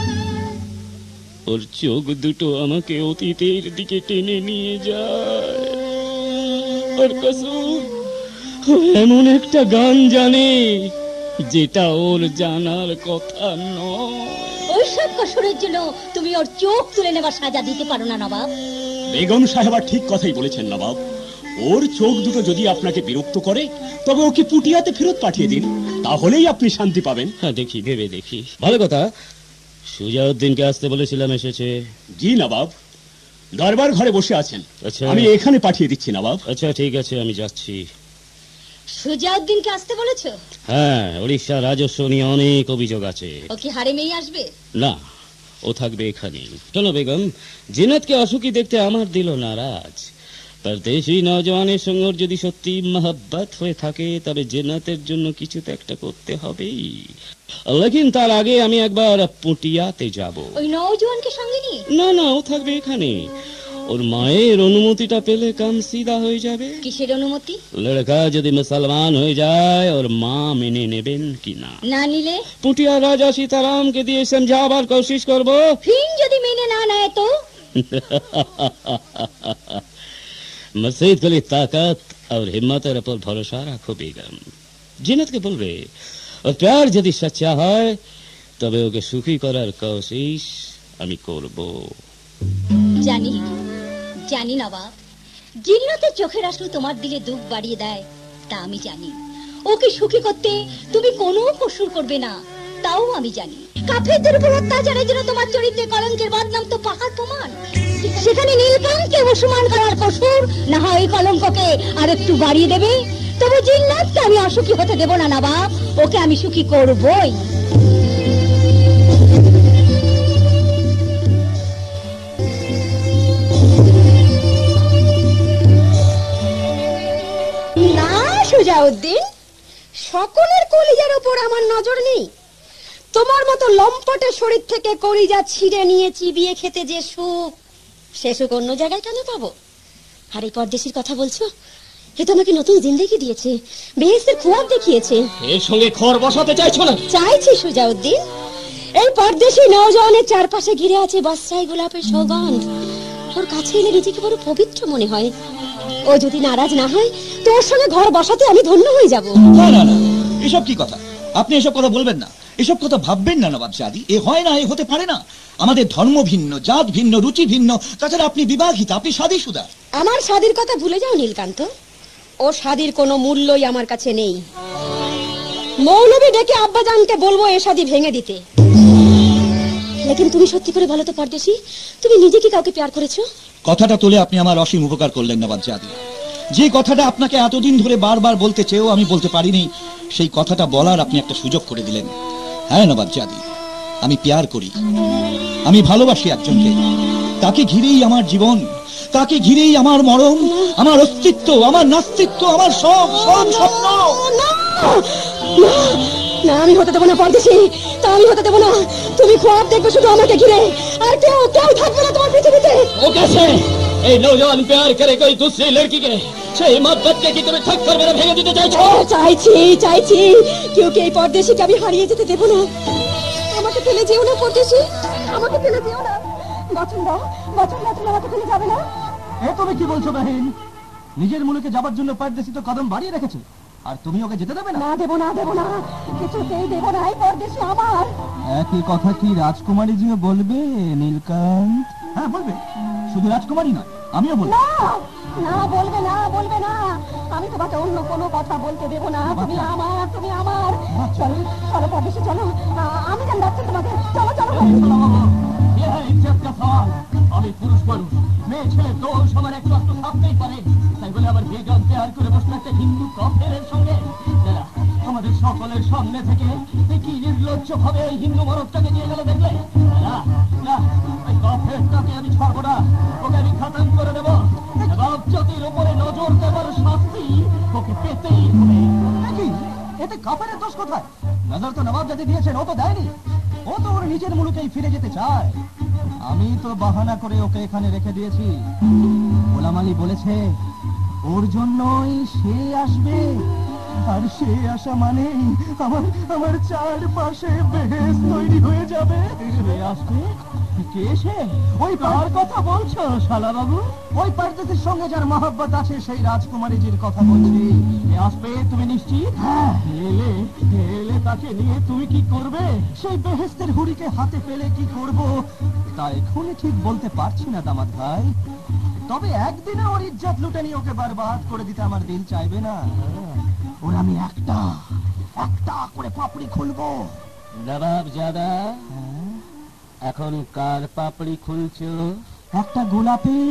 ওর চোখ দুটো আমাকে অতীতের দিকে টেনে নিয়ে যায়। ওর কসুর, ও এমন একটা গান জানে যেটা ওর জানার কথা নয়। ওইসব কসুরের জন্য তুমি ওর চোখ তুলে নেবার সাজা দিতে পারো না নবাব। বেগম সাহেবা ঠিক কথাই বলেছেন নবাব। ওর চোখ দুটো যদি আপনাকে বিরক্ত করে তবে ওকে পুটিয়াতে ফেরত পাঠিয়ে দিন, তাহলেই আপনি শান্তি পাবেন। হ্যাঁ দেখি, ভেবে দেখি। ভালো কথা, সুজাউদ্দিনকে আসতে বলেছিলাম, এসেছে? জি নবাব, দরবার ঘরে বসে আছেন। আচ্ছা, আমি এখানে পাঠিয়ে দিচ্ছি নবাব। আচ্ছা ঠিক আছে, আমি যাচ্ছি। সুজাউদ্দিনকে আসতে বলেছো? হ্যাঁ, উড়িষ্যা রাজস্ব নিয়ে অনেক অভিযোগ আছে। ও কি হারেমেই আসবে? না, ও থাকবে এখানে। শোনো বেগম, জিনাতকে অসুখী দেখতে আমার দিল নারাজ। পরদেশি নওজওয়ানের সঙ্গে ওর যদি সত্যি মহব্বত হয়ে থাকে তবে জিনাতের জন্য কিছু তো একটা করতে হবেই। লেকিন তার আগে আমি একবার পুটিয়াতে যাব। ওই নওজওয়ানকে সঙ্গে নিয়ে? না না, ও থাকবে এখানে। ওর মায়ের অনুমতিটা পেলে কাম সিধা হয়ে যাবে। কিসের অনুমতি? লড়কা যদি মুসলমান হয়ে যায় ওর মা মেনে নেবেন কিনা। না নিলে? পুটিয়া রাজা সীতারামকে দিয়ে সমঝাবার কোশিশ করবো। ফির যদি মেনে না নেয় তো? मस्जिद के लिए ताकत और हिम्मत पर भरोसा रखो बेगम। जिन्नत के बोलबे और प्यार यदि सच्चा है तबे ओके सुखी करार कोशिश আমি করব। জানি জানি নবাব, জিন্নাতের চোখের আঁসু তোমার দিলে দুঃখ বাড়িয়ে দেয়, তা আমি জানি। ওকে সুখী করতে তুমি কোনো কসুর করবে না, তাও আমি জানি। কাফেরদের উপর অত্যাচারের জন্য তোমার চরিত্রে কলঙ্কের বদনাম তো পাহাড় প্রমাণ। সেখানে নীলকান্তকে মুসলমান করার কসুর না হয় ওই কলঙ্ককে আর একটু বাড়িয়ে দেবে। তবে জিন্নাতকে আমি অসুখী হতে দেব না নবাব, ওকে আমি সুখী করবই। না সুজাউদ্দিন, সকলের কলিজার উপর আমার নজর নেই। তোমার মতো লম্পটে শরীর থেকে কলিজা ছিঁড়ে নিয়ে চিবিয়ে খেতে যে সুখ, সে সুখ অন্য জায়গায় কেন পাবো? আর এই পরদেশির কথা বলছো, এ তোমাকে নতুন জিন্দেগি দিয়েছে, বেহেশতের খুয়াব দেখিয়েছে। এর সঙ্গে খড় বসাতে চাইছো না? চাইছি সুজাউদ্দিন। এই পরদেশি নওজওয়ানের চারপাশে ঘিরে আছে বাদশাহী গোলাপের সৌগন্ধ। ওর কাছে এলে নিজেকে বড় পবিত্র মনে হয়। ও যদি নারাজ না হয় তোর সঙ্গে ঘর বসাতে আমি ধন্য হয়ে যাব। না না না, এসব কি কথা? আপনি এসব কথা বলবেন না, এসব কথা ভাববেন না নবাব জাদি। এ হয় না, এ হতে পারে না। আমাদের ধর্ম ভিন্ন, জাত ভিন্ন, রুচি ভিন্ন। তাছাড়া আপনি বিবাহিত, আপনি শাদীশুদা। আমার শাদীর কথা ভুলে যাও নীলকান্ত। ও শাদীর কোনো মূল্যই আমার কাছে নেই। মৌলবি ডেকে আব্বাজানকে বলবো এ শাদী ভেঙে দিতে। লেকিন তুমি সত্যি করে বলো তো পরদেশি, তুমি নিজে কি কাউকে প্যার করেছো? কথাটা তুলে আপনি আমার অসীম উপকার করলেন নবাব জাদি। যে কথাটা আপনাকে এতদিন ধরে বারবার বলতে চেয়েও আমি বলতে পারিনি, সেই কথাটা বলার আপনি একটা সুযোগ করে দিলেন। হ্যাঁ নবাব জাদি, আমি প্যার করি, আমি ভালোবাসি একজনকে। তাকে ঘিরেই আমার জীবন, তাকে ঘিরেই আমার মরণ, আমার অস্তিত্ব, আমার নাস্তিত্ব, আমার সব সব স্বপ্ন। না, আমি হতে দেবো না পরদেশি, তা আমি হতে দেবো না। তুমি খুব দেখবে শুধু আমাকে ঘিরে, আর কেউ কেউ থাকবে না তোমার পৃথিবীতে। ও कैसे এই নওজওয়ান প্যার করে कोई दूसरी लड़की के সেই মহব্বতকে কি তুমি ঠক করে ভেঙে দিতে চাইছো? চাইছি চাইছি, क्योंकि এই পরদেশিকে আমি হারিয়ে যেতে দেবো না। আমাকে ফেলে যেও না পরদেশি, আমাকে ফেলে যেও না। বচন দাও, বচন দাও, তুমি আমাকে ফেলে যাবে না। এ তুমি কি বলছো বাহিন? নিজের মুলুকে যাবার জন্য পরদেশি তো কদম বাড়িয়ে রেখেছে, আর তুমি ওকে যেতে দেবে না? না দেবো না, দেবো না, কিছুতেই দেবো না। এই পরদেশি আমার। একই কথা কি রাজকুমারীজিও বলবে নীলকান্ত? হ্যাঁ বলবে, শুধু রাজকুমারী নয়, আমিও বলবো। না না, বলবে না, বলবে না। আমি তোমাকে অন্য কোনো কথা বলতে দেবো না। তুমি আমার, তুমি আমার। চলো চলো পরদেশি, চলো। আমি জান যাচ্ছি তোমাকে। চলো চলো। আমি পুরুষ মানুষ, মেয়ে ছেলে দোষ আমার একটু একটু ভাবতেই পারে। তাই বলে আমার বেগম প্যার করে বসলো একটা হিন্দু কাফেরের সঙ্গে। আমাদের সকলের সামনে থেকে কি নির্লজ্জ ভাবে এই হিন্দু মরদটাকে নিয়ে গেল দেখলে? না না, ওই কাফেরটাকে আমি ছাড়বো না, ওকে আমি খতম করে দেবো। নবাব জাতির উপরে নজর দেবার শাস্তি ওকে পেতেই হবে। এতে কাফেরের দোষ কোথায়? নজর তো নবাব জাতি দিয়েছেন, ও তো দেয়নি। ও তো ওর নিজের মুলুকেই ফিরে যেতে চায়। আমি তো বাহানা করে ওকে এখানে রেখে দিয়েছি। গোলাম আলী বলেছে ওর জন্যই সে আসবে, আর সে আসা মানে আমার আমার চারপাশে বেহেশত তৈরি হয়ে যাবে। সে আসবে? কে সে? ওই কার কথা বলছো শালা বাবু? ওই পরদেশির সঙ্গে যার মহব্বত আছে সেই রাজকুমারীজির কথা বলছি। সে আসবে তুমি নিশ্চিত? হ্যাঁ। এলে এলে তাকে নিয়ে তুমি কি করবে? সেই বেহেশতের হুড়িকে হাতে পেলে কি করব তা এখনই ঠিক বলতে পারছি না দামাত ভাই। তবে একদিনে ওর ইজ্জত লুটে নিয়ে ওকে বরবাদ করে দিতে আমার দিল চাইবে না। ওর আমি একটা একটা করে পাপড়ি খুলবো। নবাব জাদা, এখন কার পাপড়ি খুলছো? একটা গোলাপি।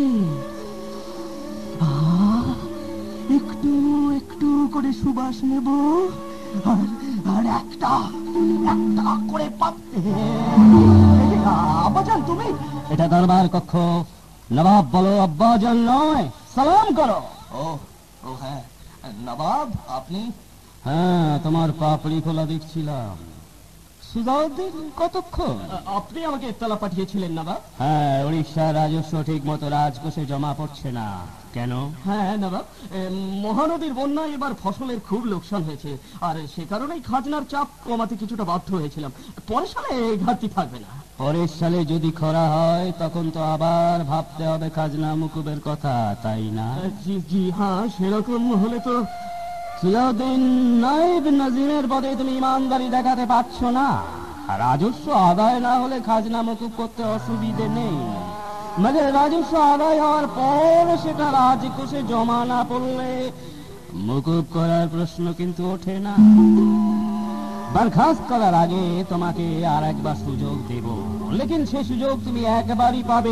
একটু একটু করে সুবাস নেব, আর আর একটা একটা করে পাপড়ি। আব্বাজান তুমি? এটা দরবার কক্ষ। নবাব বলো আব্বাজান নয়, সালাম করো। ও ও হ্যাঁ নবাব আপনি? হ্যাঁ, তোমার পাপড়ি খোলা দেখছিলাম। সুজাউদ্দিন কতক্ষণ? আপনি আমাকে ইত্তলা পাঠিয়েছিলেন নবাব। হ্যাঁ, উড়িষ্যার রাজস্ব ঠিক মতো রাজকোষে জমা পড়ছে না। কেন? হ্যাঁ নবাব, মহানদীর বন্যায় এবার ফসলের খুব লোকসান হয়েছে, আর সে কারণেই খাজনার চাপ কমাতে কিছুটা বাধ্য হয়েছিলাম। পরের সালে ঘাটতি থাকবে না। পরের সালে যদি খরা হয় তখন তো আবার ভাবতে হবে খাজনা মুকুবের কথা, তাই না? জি জি হ্যাঁ, সেরকম হলে তো। সিরাউদ্দিন নায়েব নাজিমের পদে তুমি ইমানদারি দেখাতে পারছো না। রাজস্ব আদায় না হলে খাজনা মুকুব করতে অসুবিধে নেই, মানে রাজস্ব আদায় হওয়ার পর সেটা রাজকোষে জমা না পড়লে মুকুব করার প্রশ্ন কিন্তু ওঠে না। বরখাস্ত করার আগে তোমাকে আর একবার সুযোগ দেব, লেকিন সে সুযোগ তুমি একবারই পাবে।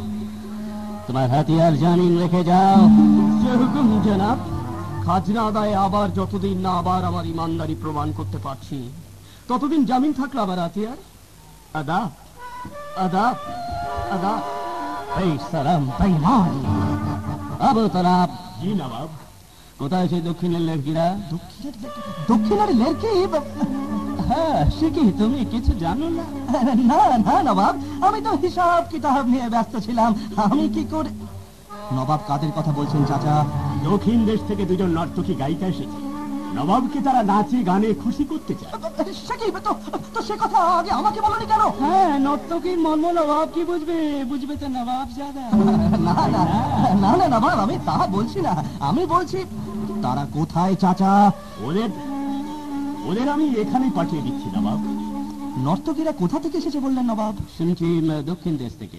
তোমার হাতিয়ার জামিন রেখে যাও। হুকুম জনাব। খাজনা আদায় আবার যতদিন না আবার আমার ইমানদারি প্রমাণ করতে পারছি, ততদিন জামিন থাকলো আমার হাতিয়ার। আদা আদা আদা। এই সালাম বেঈমান। আবু তরাব। জি নবাব। কোথায় সেই দক্ষিণের লেরকিরা? দক্ষিণের লেরকি? হ্যাঁ, সে কি তুমি কিছু জানো না? না না নবাব, আমি তো হিসাব কিতাব নিয়ে ব্যস্ত ছিলাম। আমি কি করে? নবাব কাদের কথা বলছেন চাচা? দক্ষিণ দেশ থেকে দুজন নর্তকী গায়িকা এসেছে, নবাবকে তারা নাচে গানে খুশি করতে চায়। তো সে কথা আগে আমাকে বলনি কেন? হ্যাঁ, নর্তকীর মর্ম নবাব কি বুঝবে? বুঝবে তো নবাব জাদা। না না না না নবাব, আমি তা বলছি না। আমি বলছি তারা কোথায় চাচা? ওদের ওদের আমি এখানে পাঠিয়ে দিচ্ছি নবাব। নর্তকীরা কোথা থেকে এসেছে বললেন নবাব? শুনছি দক্ষিণ দেশ থেকে।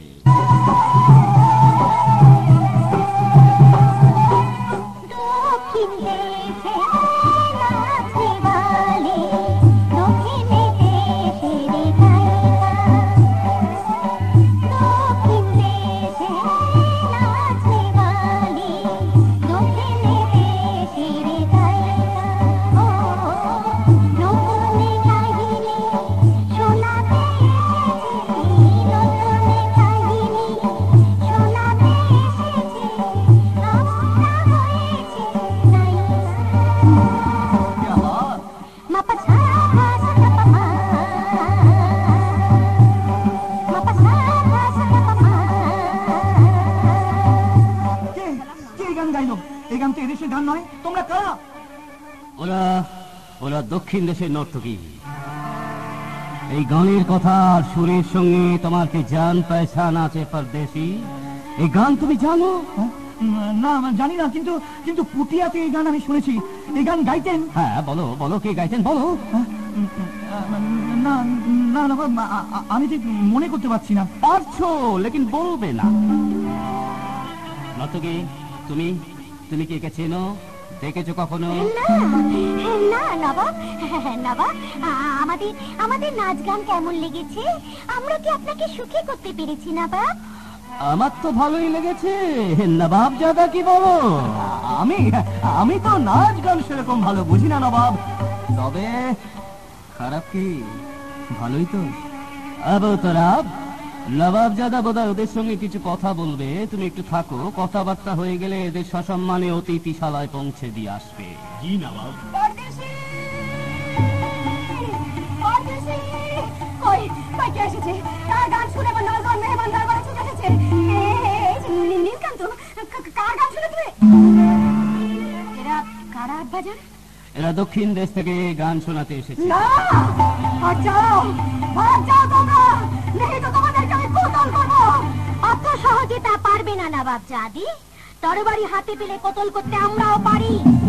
দক্ষিণ দেশের নর্তকী। এই গানের কথা আর সুরের সঙ্গে তোমার কি জান পেছান আছে পরদেশি? এই গান তুমি জানো? না জানি না, কিন্তু কিন্তু পুটিয়াতে এই গান আমি শুনেছি। এই গান গাইতেন? হ্যাঁ, বলো বলো কে গাইতেন বলো। না না আমি ঠিক মনে করতে পারছি না। পারছো, লেকিন বলবে না। নর্তকী তুমি তুমি কি একে চেনো? দেখেছো কখনো? না নবাব, নবাব আমাদের আমাদের নাচ গান কেমন লেগেছে? আমরা কি আপনাকে সুখী করতে পেরেছি নবাব? আমার তো ভালোই লেগেছে নবাব জাদা, কি বলো? আমি আমি তো নাচ গান সেরকম ভালো বুঝি না নবাব, তবে খারাপ কি? ভালোই তো। আবু তরাব, নবাব জাদা বোধহয় ওদের সঙ্গে কিছু কথা বলবে, তুমি একটু থাকো। কথাবার্তা হয়ে গেলে এদের সসম্মানে অতিথিশালায় পৌঁছে দিয়ে আসবে। জি নবাব। এরা দক্ষিণ দেশ থেকে গান শোনাতে এসেছে। অত সহজে তা পারবে না নবাব জাদি। তরবারি হাতে পেলে কতল করতে আমরাও পারি।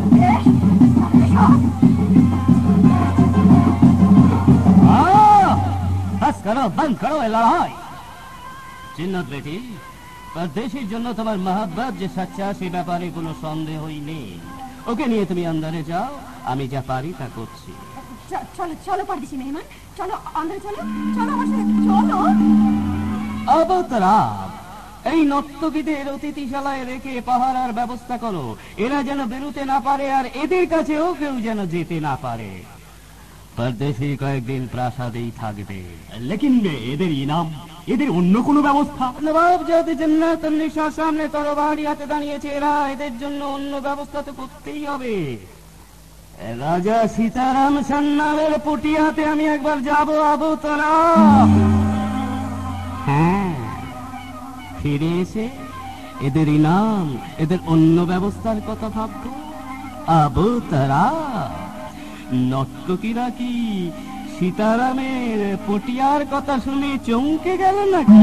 बस करो, बंद करो ये लड़ाई। चिन्नत बेटी, परदेशीर জন্য তোমার মহব্বত যে সচ্চা সে ব্যাপারে কোনো সন্দেহই নেই। ওকে নিয়ে তুমি আন্দারে যাও, আমি যা পারি তা করছি। চলো চলো পরদেশি মেহমান, চলো আন্দারে চলো, চলো আমার সাথে চলো। আবু তরাব, এই নর্তকীদের অতিথিশালায় রেখে পাহারার ব্যবস্থা করো, এরা যেন বেরোতে না পারে আর এদের কাছেও কেউ যেন যেতে না পারে। পরদেশি কয়েকদিন প্রাসাদেই থাকবে। লেকিন এদের ইনাম, এদের অন্য কোনো ব্যবস্থা? নবাব জাতি জান্নাতুন নিসার সামনে তরবারি হাতে দাঁড়িয়েছে, এরা এদের জন্য অন্য ব্যবস্থা তো করতেই হবে। রাজা সীতারাম সান্নালের পটিয়াতে আমি একবার যাব আবু তালাব। হ্যাঁ, ফিরে এসে এদের ইনাম, এদের অন্য ব্যবস্থার কথা ভাববো। আবু তালাব, নর্তকীরা কি সীতারামের পটিয়ার কথা শুনে চমকে গেল নাকি?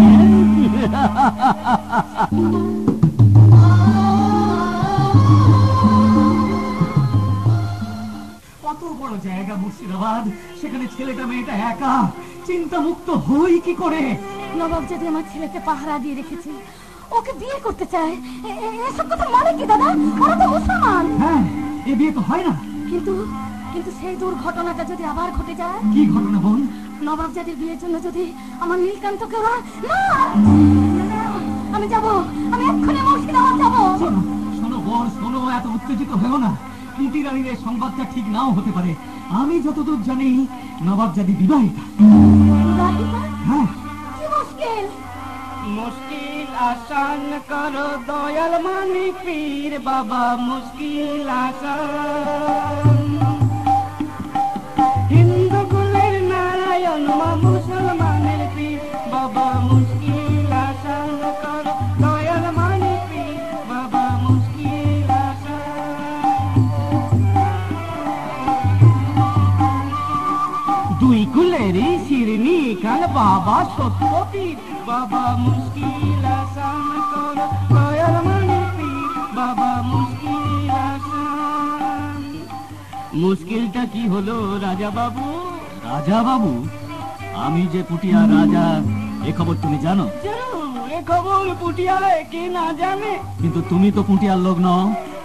কত বড় জায়গা মুর্শিদাবাদ, সেখানে ছেলেটা মেয়েটা একা, চিন্তা মুক্ত হই কি করে? নবাব যদি আমার ছেলেকে পাহারা দিয়ে রেখেছে, ওকে বিয়ে করতে চায়, এ- এ- এসব কথা মানে কি দাদা? ওরা তো মুসলমান। হ্যাঁ, এ বিয়ে তো হয় না। কিন্তু কিন্তু সেই দুর্ঘটনাটা যদি আবার ঘটে যায়? কি ঘটনা বোন? নবাব জাতির বিয়ের জন্য যদি আমার নীলকান্তকে ওরা না, আমি যাব, আমি এক্ষুনি মুর্শিদাবাদ যাব। শোনো শোনো বোন, শোনো, এত উত্তেজিত হয়েও না। কুন্তি রানীর এই সংবাদটা ঠিক নাও হতে পারে। আমি যতদূর জানি নবাব জাদি বিবাহিতা। হ্যাঁ, কি মুশকিল? মুশকিল আসান করো দয়াল মানিক পীর বাবা, মুশকিল আসান। হিন্দু কুলের নারায়ণ মা মুসলমানের পীর বাবা, মুশকিল আসান করো দয়াল মানিক পীর বাবা, মুশকিল আসান। দুই কুলেরই শিরনি খান বাবা সত্য পীর বাবা, মুশকিল আসান করো দয়াল মানিক পীর বাবা, মুশকিল আসান। মুশকিলটা কি হলো রাজা বাবু? রাজা বাবু, আমি যে পুটিয়া রাজা, এ খবর তুমি জানো? জানো, এ খবর পুটিয়ায় কে না জানে? কিন্তু তুমি তো পুটিয়ার লোক নও।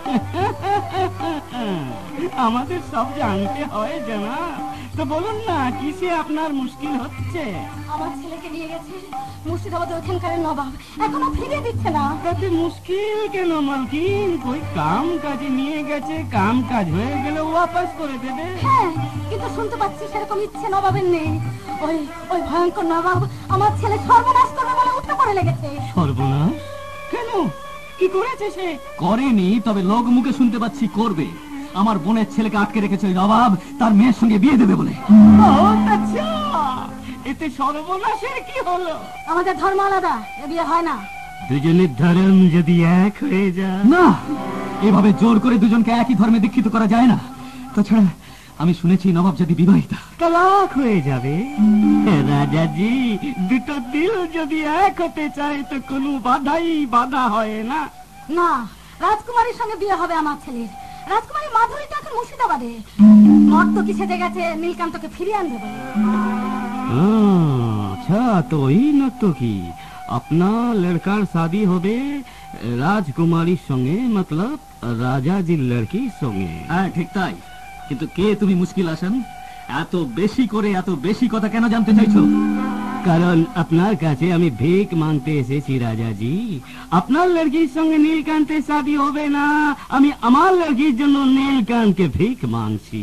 আমাদের সব জানতে হয় জানা। তো বলুন না, কিসে আপনার মুশকিল হচ্ছে? আমার ছেলেকে নিয়ে গেছে মুর্শিদাবাদে ওখানকার নবাব, এখনো ফিরে দিচ্ছে না। তাতে মুশকিল কেন মালকিন? ওই কাম কাজে নিয়ে গেছে, কাম কাজ হয়ে গেলে ওয়াপাস করে দেবে। হ্যাঁ, কিন্তু শুনতে পাচ্ছি সেরকম ইচ্ছে নবাবের নেই। ওই ওই ভয়ঙ্কর নবাব আমার ছেলে সর্বনাশ করবে বলে উঠে পড়ে লেগেছে। সর্বনাশ? কেন, কি করেছে সে? করেনি, তবে লোক মুখে শুনতে পাচ্ছি করবে। আমার বোনের ছেলেকে আটকে রেখেছে ওই নবাব, তার মেয়ের সঙ্গে বিয়ে দেবে বলে। ও আচ্ছা, এতে সর্বনাশের কি হলো? আমাদের ধর্ম আলাদা, এ বিয়ে হয় না। দুজনের ধর্ম যদি এক হয়ে যায়? না, এভাবে জোর করে দুজনকে একই ধর্মে দীক্ষিত করা যায় না। তাছাড়া আমি শুনেছি নবাব যদি বিবাহিতা। তালাক হয়ে যাবে। রাজাজি, দুটো দিল যদি এক হতে চায় তো কোনো বাধাই বাধা হয় না। না, রাজকুমারীর সঙ্গে বিয়ে হবে আমার ছেলের। রাজকুমারী মাধুরী তো এখন মুর্শিদাবাদে, নর্তকী সেজে গেছে নীলকান্তকে ফিরিয়ে আনবে বলে। अच्छा तो वही नर्तकी अपना लड़कार शादी होबे राजकुमारीर संगे, मतलब राजा जी लड़कीर संगे। হ্যাঁ ঠিক তাই, কিন্তু কে তুমি মুশকিল আসান? এত বেশি করে এত বেশি কথা কেন জানতে চাইছো? কারণ আপনার কাছে আমি ভিক মাংতে এসেছি রাজাজি। আপনার লড়কির সঙ্গে নীলকান্তের শাদী হবে না, আমি আমার লড়কির জন্য নীলকান্তকে ভিক মাংছি।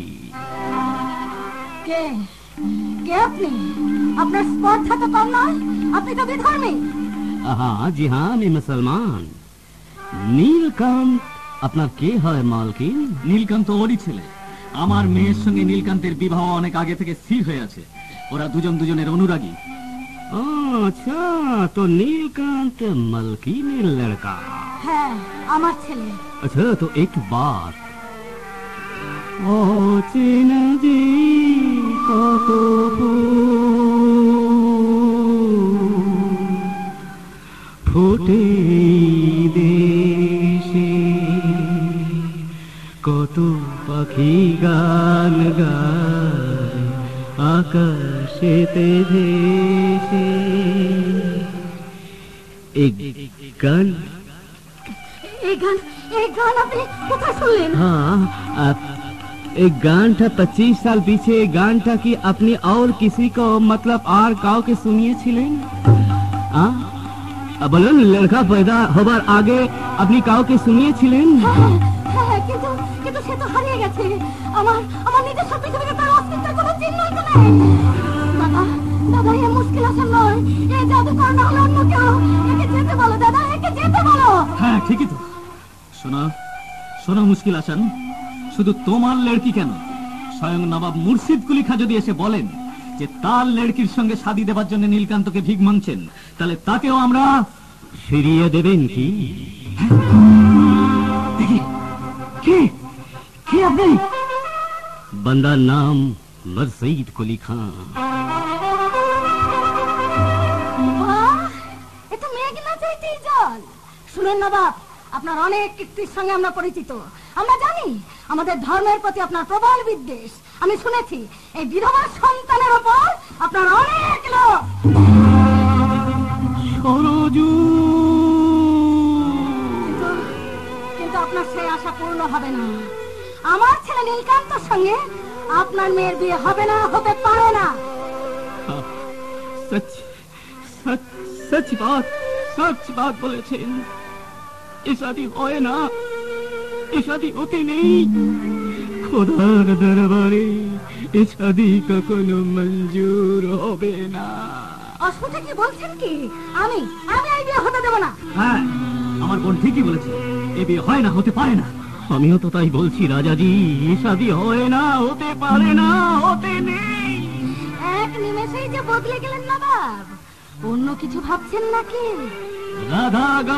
কে কে আপনি? আপনার স্পর্ধা তো কম নয়, আপনি তো বিধর্মী। हाँ जी हाँ, আমি মুসলমান। নীলকান্ত আপনার কে হয় মালকিন? নীলকান্ত ওরই ছেলে। আমার মেয়ের সঙ্গে নীলকান্তের বিবাহ অনেক আগে থেকে স্থির হয়ে আছে। ওরা দুজন দুজনের অনুরাগী। अच्छा तो नीलकांत मलकीन लड़का। হ্যাঁ, আমার ছেলে। अच्छा तो एक बात, ओ चेना जी কত ফোটে দেশে, কত পাখি গান গায় আকাশেতে ভেসে। एक गान, এই গান এই গান আপনি কোথায় শুনলেন? हाँ आप एक गान था पच्चीस साल पीछे। गान था कि अपनी और किसी को, मतलब और काव के सुनिए छिलेन। हाँ बोलो, लड़का पैदा होবার আগে আপনি কাউকে শুনিয়েছিলেন? হ্যাঁ হ্যাঁ, কিন্তু কিন্তু সে তো হারিয়ে গেছে। আমার আমার নিজের সব পৃথিবীতে তার অস্তিত্বের কোনো চিনল তুমি? দাদা দাদা এ মুশকিল আছে নয়, এ জাদুকর না হলে অন্য কেউ। একে যেতে বলো দাদা, একে যেতে বলো। হ্যাঁ ঠিকই তো। শোনা শোনা মুশকিল আসান, শুধু তোমার লড়কি কেন, স্বয়ং নবাব মুর্শিদ কুলি খাঁ যদি এসে বলেন যে তার লড়কির সঙ্গে শাদী দেবার জন্য নীলকান্তকে ভিক মাংছেন, তাহলে তাকেও আমরা ফিরিয়ে দেবেন কি? দেখি কে কে আপনি? बंदा नाम मर्सीद कुली खां। এটা মেঘনা চাইতেই জল। শুনেন নবাব, আপনার অনেক কীর্তির সঙ্গে আমরা পরিচিত। আমরা জানি আমাদের ধর্মের প্রতি আপনার প্রবল বিদ্বেষ। আমি শুনেছি এই বিধবা সন্তানের ওপর আপনার অনেক লোভ। সরজু, কিন্তু আপনার সেই আশা পূর্ণ হবে না। আমার ছেলে নীলকান্তর সঙ্গে আপনার মেয়ের বিয়ে হবে না, হতে পারে না। সচ সচ সচ বাত সচ বাত বলেছেন। এ শাদী হয় না, এ শাদী হতে নেই। খোদার দরবারে এ শাদী কখনো মঞ্জুর হবে না। অসুবিধা কি বলছেন কি? আমি আমি এই বিয়ে হতে দেব না। হ্যাঁ, আমার বোন ঠিকই বলেছে, এ বিয়ে হয় না, হতে পারে না। আমিও তো তাই বলছি রাজাজি, শাদী হয় না, হতে পারে না, হতে নেই। এক নিমেষেই যে বদলে গেলেন নবাব, অন্য কিছু ভাবছেন নাকি? রাধা গা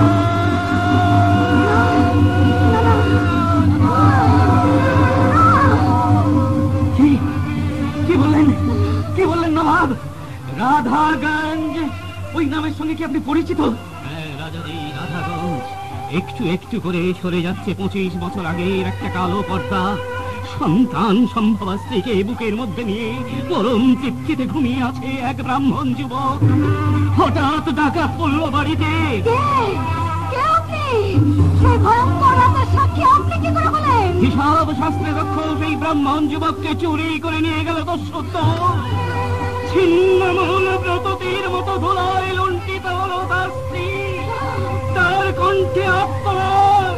কি কি বললেন কি বললেন নবাব? রাধাগঞ্জ ওই নামের সঙ্গে কি আপনি পরিচিত? হ্যাঁ রাজাজি, রাধাগঞ্জ একটু একটু করে সরে যাচ্ছে পঁচিশ বছর আগের একটা কালো পর্দা। সন্তান সম্ভবা স্ত্রীকে বুকের মধ্যে নিয়ে পরম তৃপ্তিতে ঘুমিয়ে আছে এক ব্রাহ্মণ যুবক। হঠাৎ ডাকাত পড়ল বাড়িতে। হিসাব শাস্ত্রে রক্ষক সেই ব্রাহ্মণ যুবককে চুরি করে নিয়ে গেল দস্যুদল। ছিন্নমূল ব্রততির মতো ধুলায় লুণ্ঠিত হল তার স্ত্রী। তার কণ্ঠে আত্মনাদ,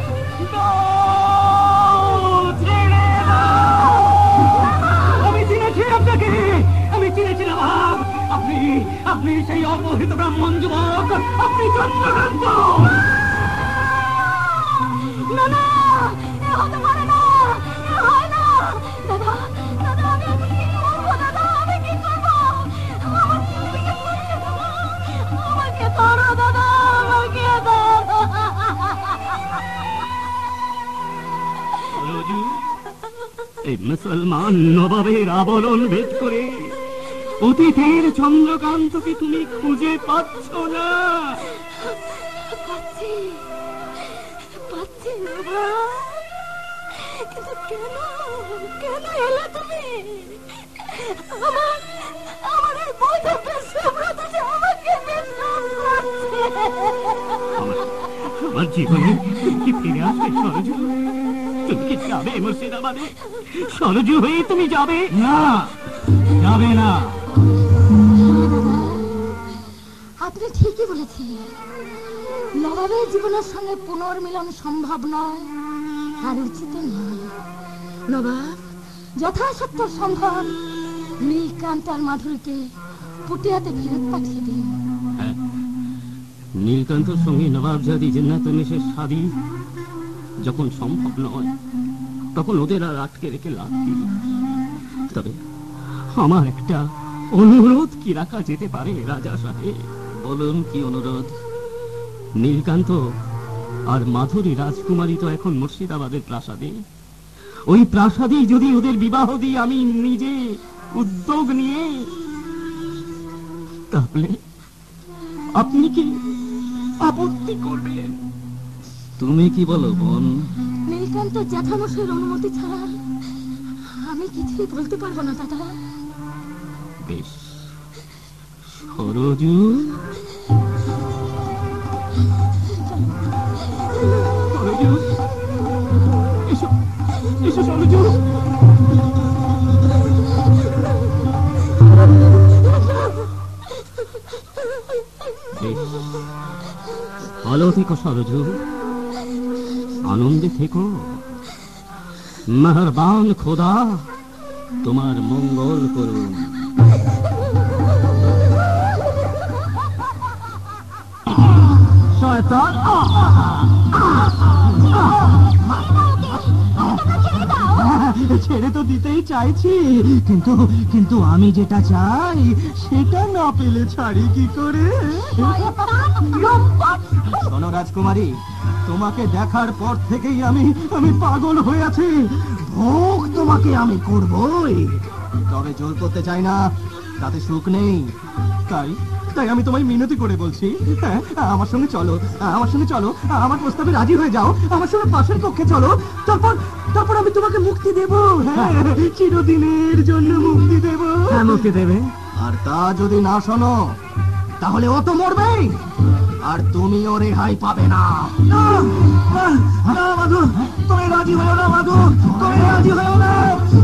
আমি চিনেছি আপনাকে, আমি চিনেছি নবাব। আপনি আপনি সেই অপহৃত ব্রাহ্মণ যুবক, আপনি চন্দ্রকান্ত। না না, এ হতে পারে না, এ হয় না। দাদা দাদা আমি এখন কি করবো? দাদা আমি কি করবো? আমাকে করো দাদা, আমাকে করো। এই মুসলমান নবাবের আবরণ ভেদ করে অতীতের চন্দ্রকান্তকে তুমি খুঁজে পাচ্ছ না? পাচ্ছি পাচ্ছি নবাব, কিন্তু কেন কেন এলে তুমি? আমার আমার এই বোঝা বেশব্রত যে আমাকে বিশ্বাস করছে। আমার জীবনে কি ফিরে আসবে সরজু? তুমি কি যাবে মুর্শিদাবাদে? সরজু হয়ে তুমি যাবে না? যাবে না। আপনি ঠিকই বলেছেন, নবাবের জীবনের সঙ্গে পুনর্মিলন সম্ভব নয়, আর উচিত নয়। নবাব যথাসত্য সম্ভব নীলকান্ত আর মাধুরীকে পুটিয়াতে ফেরত পাঠিয়ে দিন। নীলকান্তর সঙ্গে নবাবজাদি জিন্নাতুন্নেসের শাদী যখন সম্ভব নয়, তখন ওদের আর আটকে রেখে লাভ কি? তবে আমার একটা অনুরোধ কি রাখা যেতে পারে রাজা সাহেব? বলুন, কি অনুরোধ? নীলকান্ত আর মাধুরী রাজকুমারী তো এখন মুর্শিদাবাদের প্রাসাদে। ওই প্রাসাদেই যদি ওদের বিবাহ দিই আমি নিজে উদ্যোগ নিয়ে, তাহলে আপনি কি আপত্তি করবেন? তুমি কি বলো বোন? নীলকান্ত জ্যাঠামশাইয়ের অনুমতি ছাড়া আমি কিছুই বলতে পারবো না দাদা। বেশ, সরজু সরজু এসো এসো সরজু। বেশ, ভালো থেকো সরজু, আনন্দে থেকো। মেহরবান খোদা তোমার মঙ্গল করুন। শয়তান, ছেড়ে তো দিতেই চাইছি, কিন্তু কিন্তু আমি যেটা চাই সেটা না পেলে ছাড়ি কি করে? শোনো রাজকুমারী, তোমাকে দেখার পর থেকেই আমি আমি পাগল হয়ে আছি। ভোগ তোমাকে আমি করবই, তবে জোর করতে চাই না, তাতে সুখ নেই। তাই তাই আমি তোমায় মিনতি করে বলছি, হ্যাঁ আমার সঙ্গে চলো, আমার সঙ্গে চলো, আমার প্রস্তাবে রাজি হয়ে যাও, আমার সঙ্গে পাশের কক্ষে চলো, তারপর তারপর আমি তোমাকে মুক্তি দেব, হ্যাঁ চিরদিনের জন্য মুক্তি দেব। হ্যাঁ মুক্তি দেবে, আর তা যদি না শোনো তাহলে ও তো মরবেই, আর তুমিও রেহাই পাবে না। মাধু, তুমি রাজি হয়েও না, মাধু তুমি রাজি হয়েও না।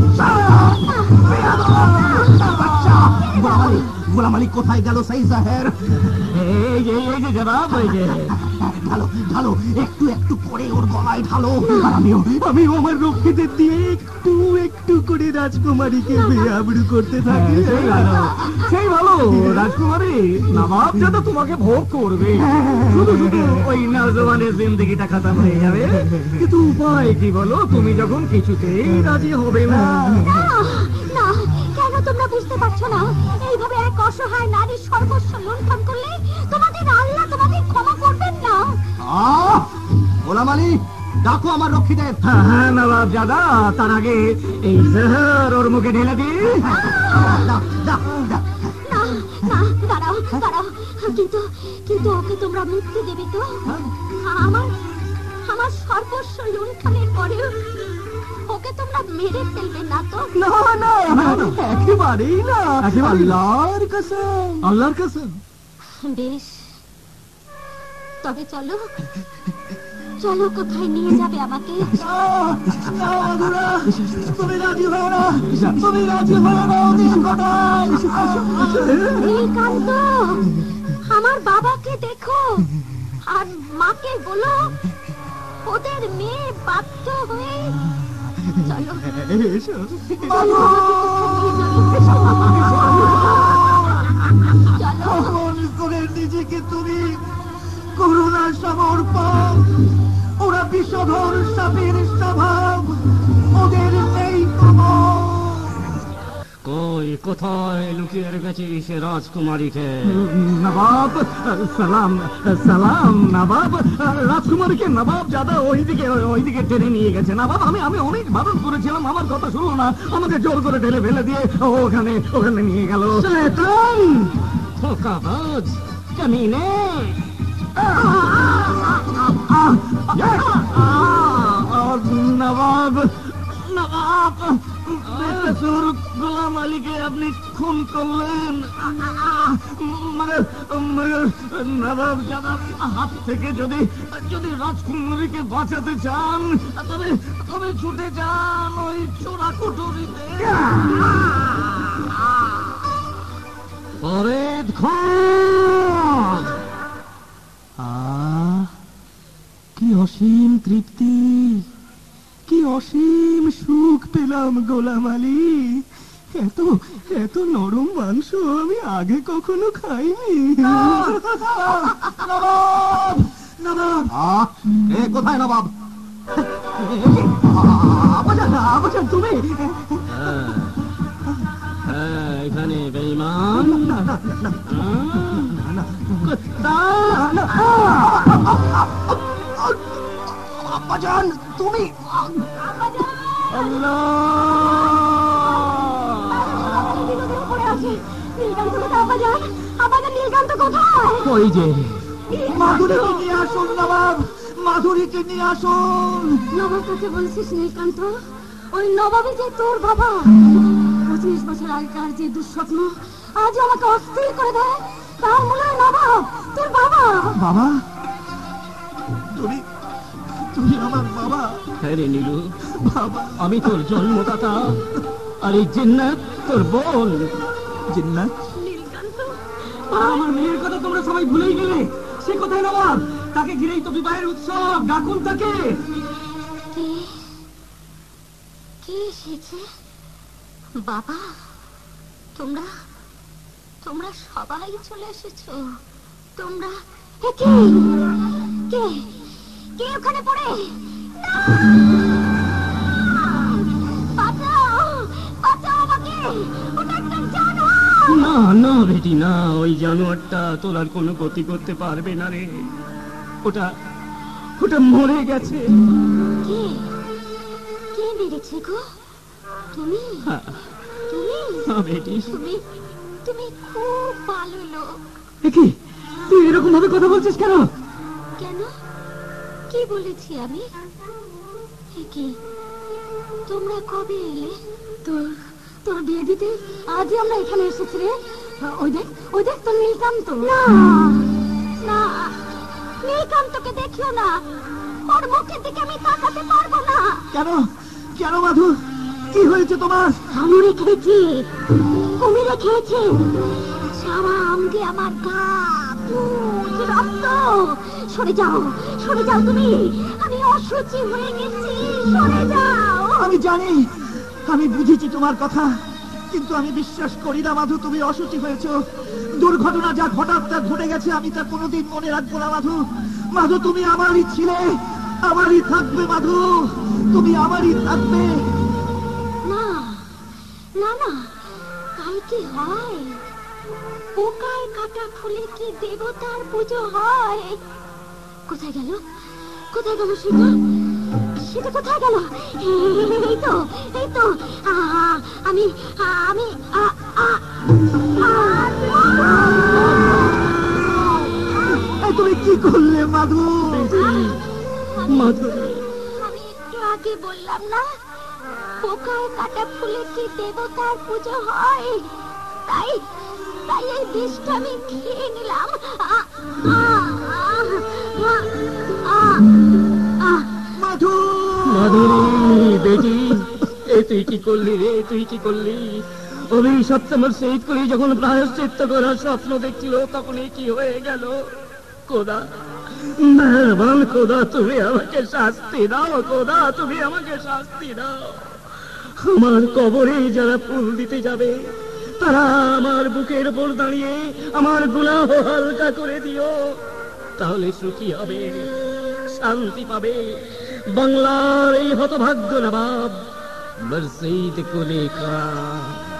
গোলাম আলী কোথায় গেল সেই জাহের? এই যে এই যে জনাব, এই যে ঢালো ঢালো, একটু একটু করে ওর গলায় ঢালো, আর আমিও আমিও আমার রক্ষীদের দিয়ে একটু একটু করে রাজকুমারীকে বেআবরু করতে থাকি। সেই ভালো, সেই ভালো রাজকুমারী, নবাব যাতে তোমাকে ভোগ করবে, শুধু শুধু ওই নওজওয়ানের জিন্দেগিটা খতম হয়ে যাবে। কিন্তু উপায় কি বলো? তুমি যখন কিছুতেই রাজি হবে না। না, কেন তোমরা বুঝতে পারছো না? এইভাবে এক অসহায় নারীর সর্বস্ব লুণ্ঠন করলে তোমাদের আল্লাহ তোমাদের ক্ষমা করবেন না। গোলাম আলী, ডাকো আমার রক্ষীদের। হ্যাঁ নবাব জাদা, তার আগে এই জহর ওর মুখে ঢেলে দি। না না, দাঁড়াও দাঁড়াও, কিন্তু কিন্তু ওকে তোমরা মুক্তি দেবে তো? আমার আমার সর্বস্ব লুণ্ঠনের পরেও ওকে তোমরা মেরে ফেলবে না তো? না না, একেবারেই না, আল্লাহর কসম, আল্লাহর কসম। বেশ, তবে চলো চলো, কোথায় নিয়ে যাবে আমাকে? তুমি রাজি হও না, তুমি রাজি হও না। নীলকান্ত, আমার বাবাকে দেখো আর মাকে বলো ওদের মেয়ে বাধ্য হয়ে চলো চলো। নিজেকে তুমি করুণা সমর্পণ, ওরা বিষধর সাপের স্বভাব, ওদের নেই প্রমাণ। কই কোথায় লুকিয়ে রেখেছিস রাজকুমারীকে? নবাব সালাম, সালাম নবাব। রাজকুমারীকে নবাব জাদা ওইদিকে ওইদিকে টেনে নিয়ে গেছে। নবাব, আমি আমি অনেক বারণ করেছিলাম, আমার কথা শুনলো না, আমাকে জোর করে ঢেলে ফেলে দিয়ে ওখানে ওখানে নিয়ে গেল। শয়তান, ধোঁকাবাজ, কামিনে। নবাব, নবাব, বেকসুর গোলাম আলীকে আপনি খুন করলেন। মানে নবাব জাদার হাত থেকে যদি যদি রাজকুমারীকে বাঁচাতে চান তবে তবে ছুটে যান ওই চোরা কুঠুরিতে। ফরিদ খান, আহ কি অসীম তৃপ্তি, কি অসীম সুখ পেলাম গোলাম আলী। এত এত নরম মাংস আমি আগে কখনো খাইনি। নবাব, নবাব, কোথায় নবাব? আবাজান, তুমি এখানে বেঈমান? আব্বাজান, তুমি? আল্লাহ, ওই যে মাধুরীকে নিয়ে আসুন নবাব, মাধুরীকে নিয়ে আসুন। নবাব কাছে বলছিস নীলকান্ত? ওই নবাবই যে তোর বাবা। পঁচিশ বছর আগেকার যে দুঃস্বপ্ন আজ আমাকে অস্থির করে দেয়, তার মনে হয় নবাব তোর বাবা। বাবা? তুমি তুমি আমার বাবা? হ্যাঁ রে নীলু, আমি তোর জন্মদাতা, আর এই জিন্নাত তোর বোন। জিন্নাত? আমার মেয়ের কথা তোমরা সবাই ভুলেই গেলে। সে কোথায় নবাব? তাকে ঘিরেই তো বিবাহের উৎসব, ডাকুন তাকে। কে কে এসেছে? বাবা, তোমরা তোমরা সবাই চলে এসেছো। তোমরা কে কে কে ওখানে পড়ে? বাঁচাও, বাঁচাও আমাকে, ওটা একটা জানোয়ার। না না বেটি না, ওই জানোয়ারটা তোর আর কোনো ক্ষতি করতে পারবে না রে। ওটা ওটা মরে গেছে। কে কে মেরেছে গো? তুমি? তুমি? হ্যাঁ বেটি। তুমি তুমি খুব ভালো লোক। কি তুই এরকম ভাবে কথা বলছিস কেন? কেন? কি বলেছি আমি? কি তোমরা কবে এলে? তোর তোর বিয়ে দিতে আজই আমরা এখানে এসেছি রে। ওই দেখ, ওই দেখ তোর নীলকান্ত। না না, নীলকান্তকে দেখিও না, ওর মুখের দিকে আমি তাকাতে পারবো না। কেন কেন মাধু, কি হয়েছে তোমার? হাঙুরে খেয়েছি, কুমিরে খেয়েছে, সারা আমকে আমার গা, পুজ, রক্ত। সরে যাও, সরে যাও তুমি, আমি অসুচি হয়ে গেছি, সরে যাও। আমি জানি, আমি বুঝেছি তোমার কথা, কিন্তু আমি বিশ্বাস করি না মাধু তুমি অসুচি হয়েছ। দুর্ঘটনা যা হঠাৎ তা ঘটে গেছে, আমি তা কোনোদিন মনে রাখবো না মাধু। মাধু তুমি আমারই ছিলে, আমারই থাকবে মাধু, তুমি আমারই থাকবে। না না না, তাই কি হয়? পোকায় কাটা ফুলে কি দেবতার পুজো হয়? কোথায় গেল, কোথায় গেল সেটা? সেটা কোথায় গেল? এই তো, এই তো, আমি আমি তুমি কি করলে মাধু? মাধু, আমি একটু আগে বললাম না, পোকায় কাটা ফুলে কি দেবতার পুজো হয়? তাই তাই এই বিষটা আমি খেয়ে নিলাম। মাধু, মাধুরী বেটি, এ তুই কি করলি রে? তুই কি করলি? অভিশপ্ত আমার শহীদ করি যখন প্রায়শ্চিত্ত করার স্বপ্ন দেখছিল, তখন কি হয়ে গেল? খোদা, মেহরবান খোদা, তুমি আমাকে শাস্তি দাও। খোদা, তুমি আমাকে শাস্তি দাও। আমার কবরে যারা ফুল দিতে যাবে, তারা আমার বুকের উপর দাঁড়িয়ে আমার গুনাহ হালকা করে দিও, তাহলে সুখী হবে, শান্তি পাবে বাংলার এই হতভাগ্য নবাব মুর্শিদ কুলি খান।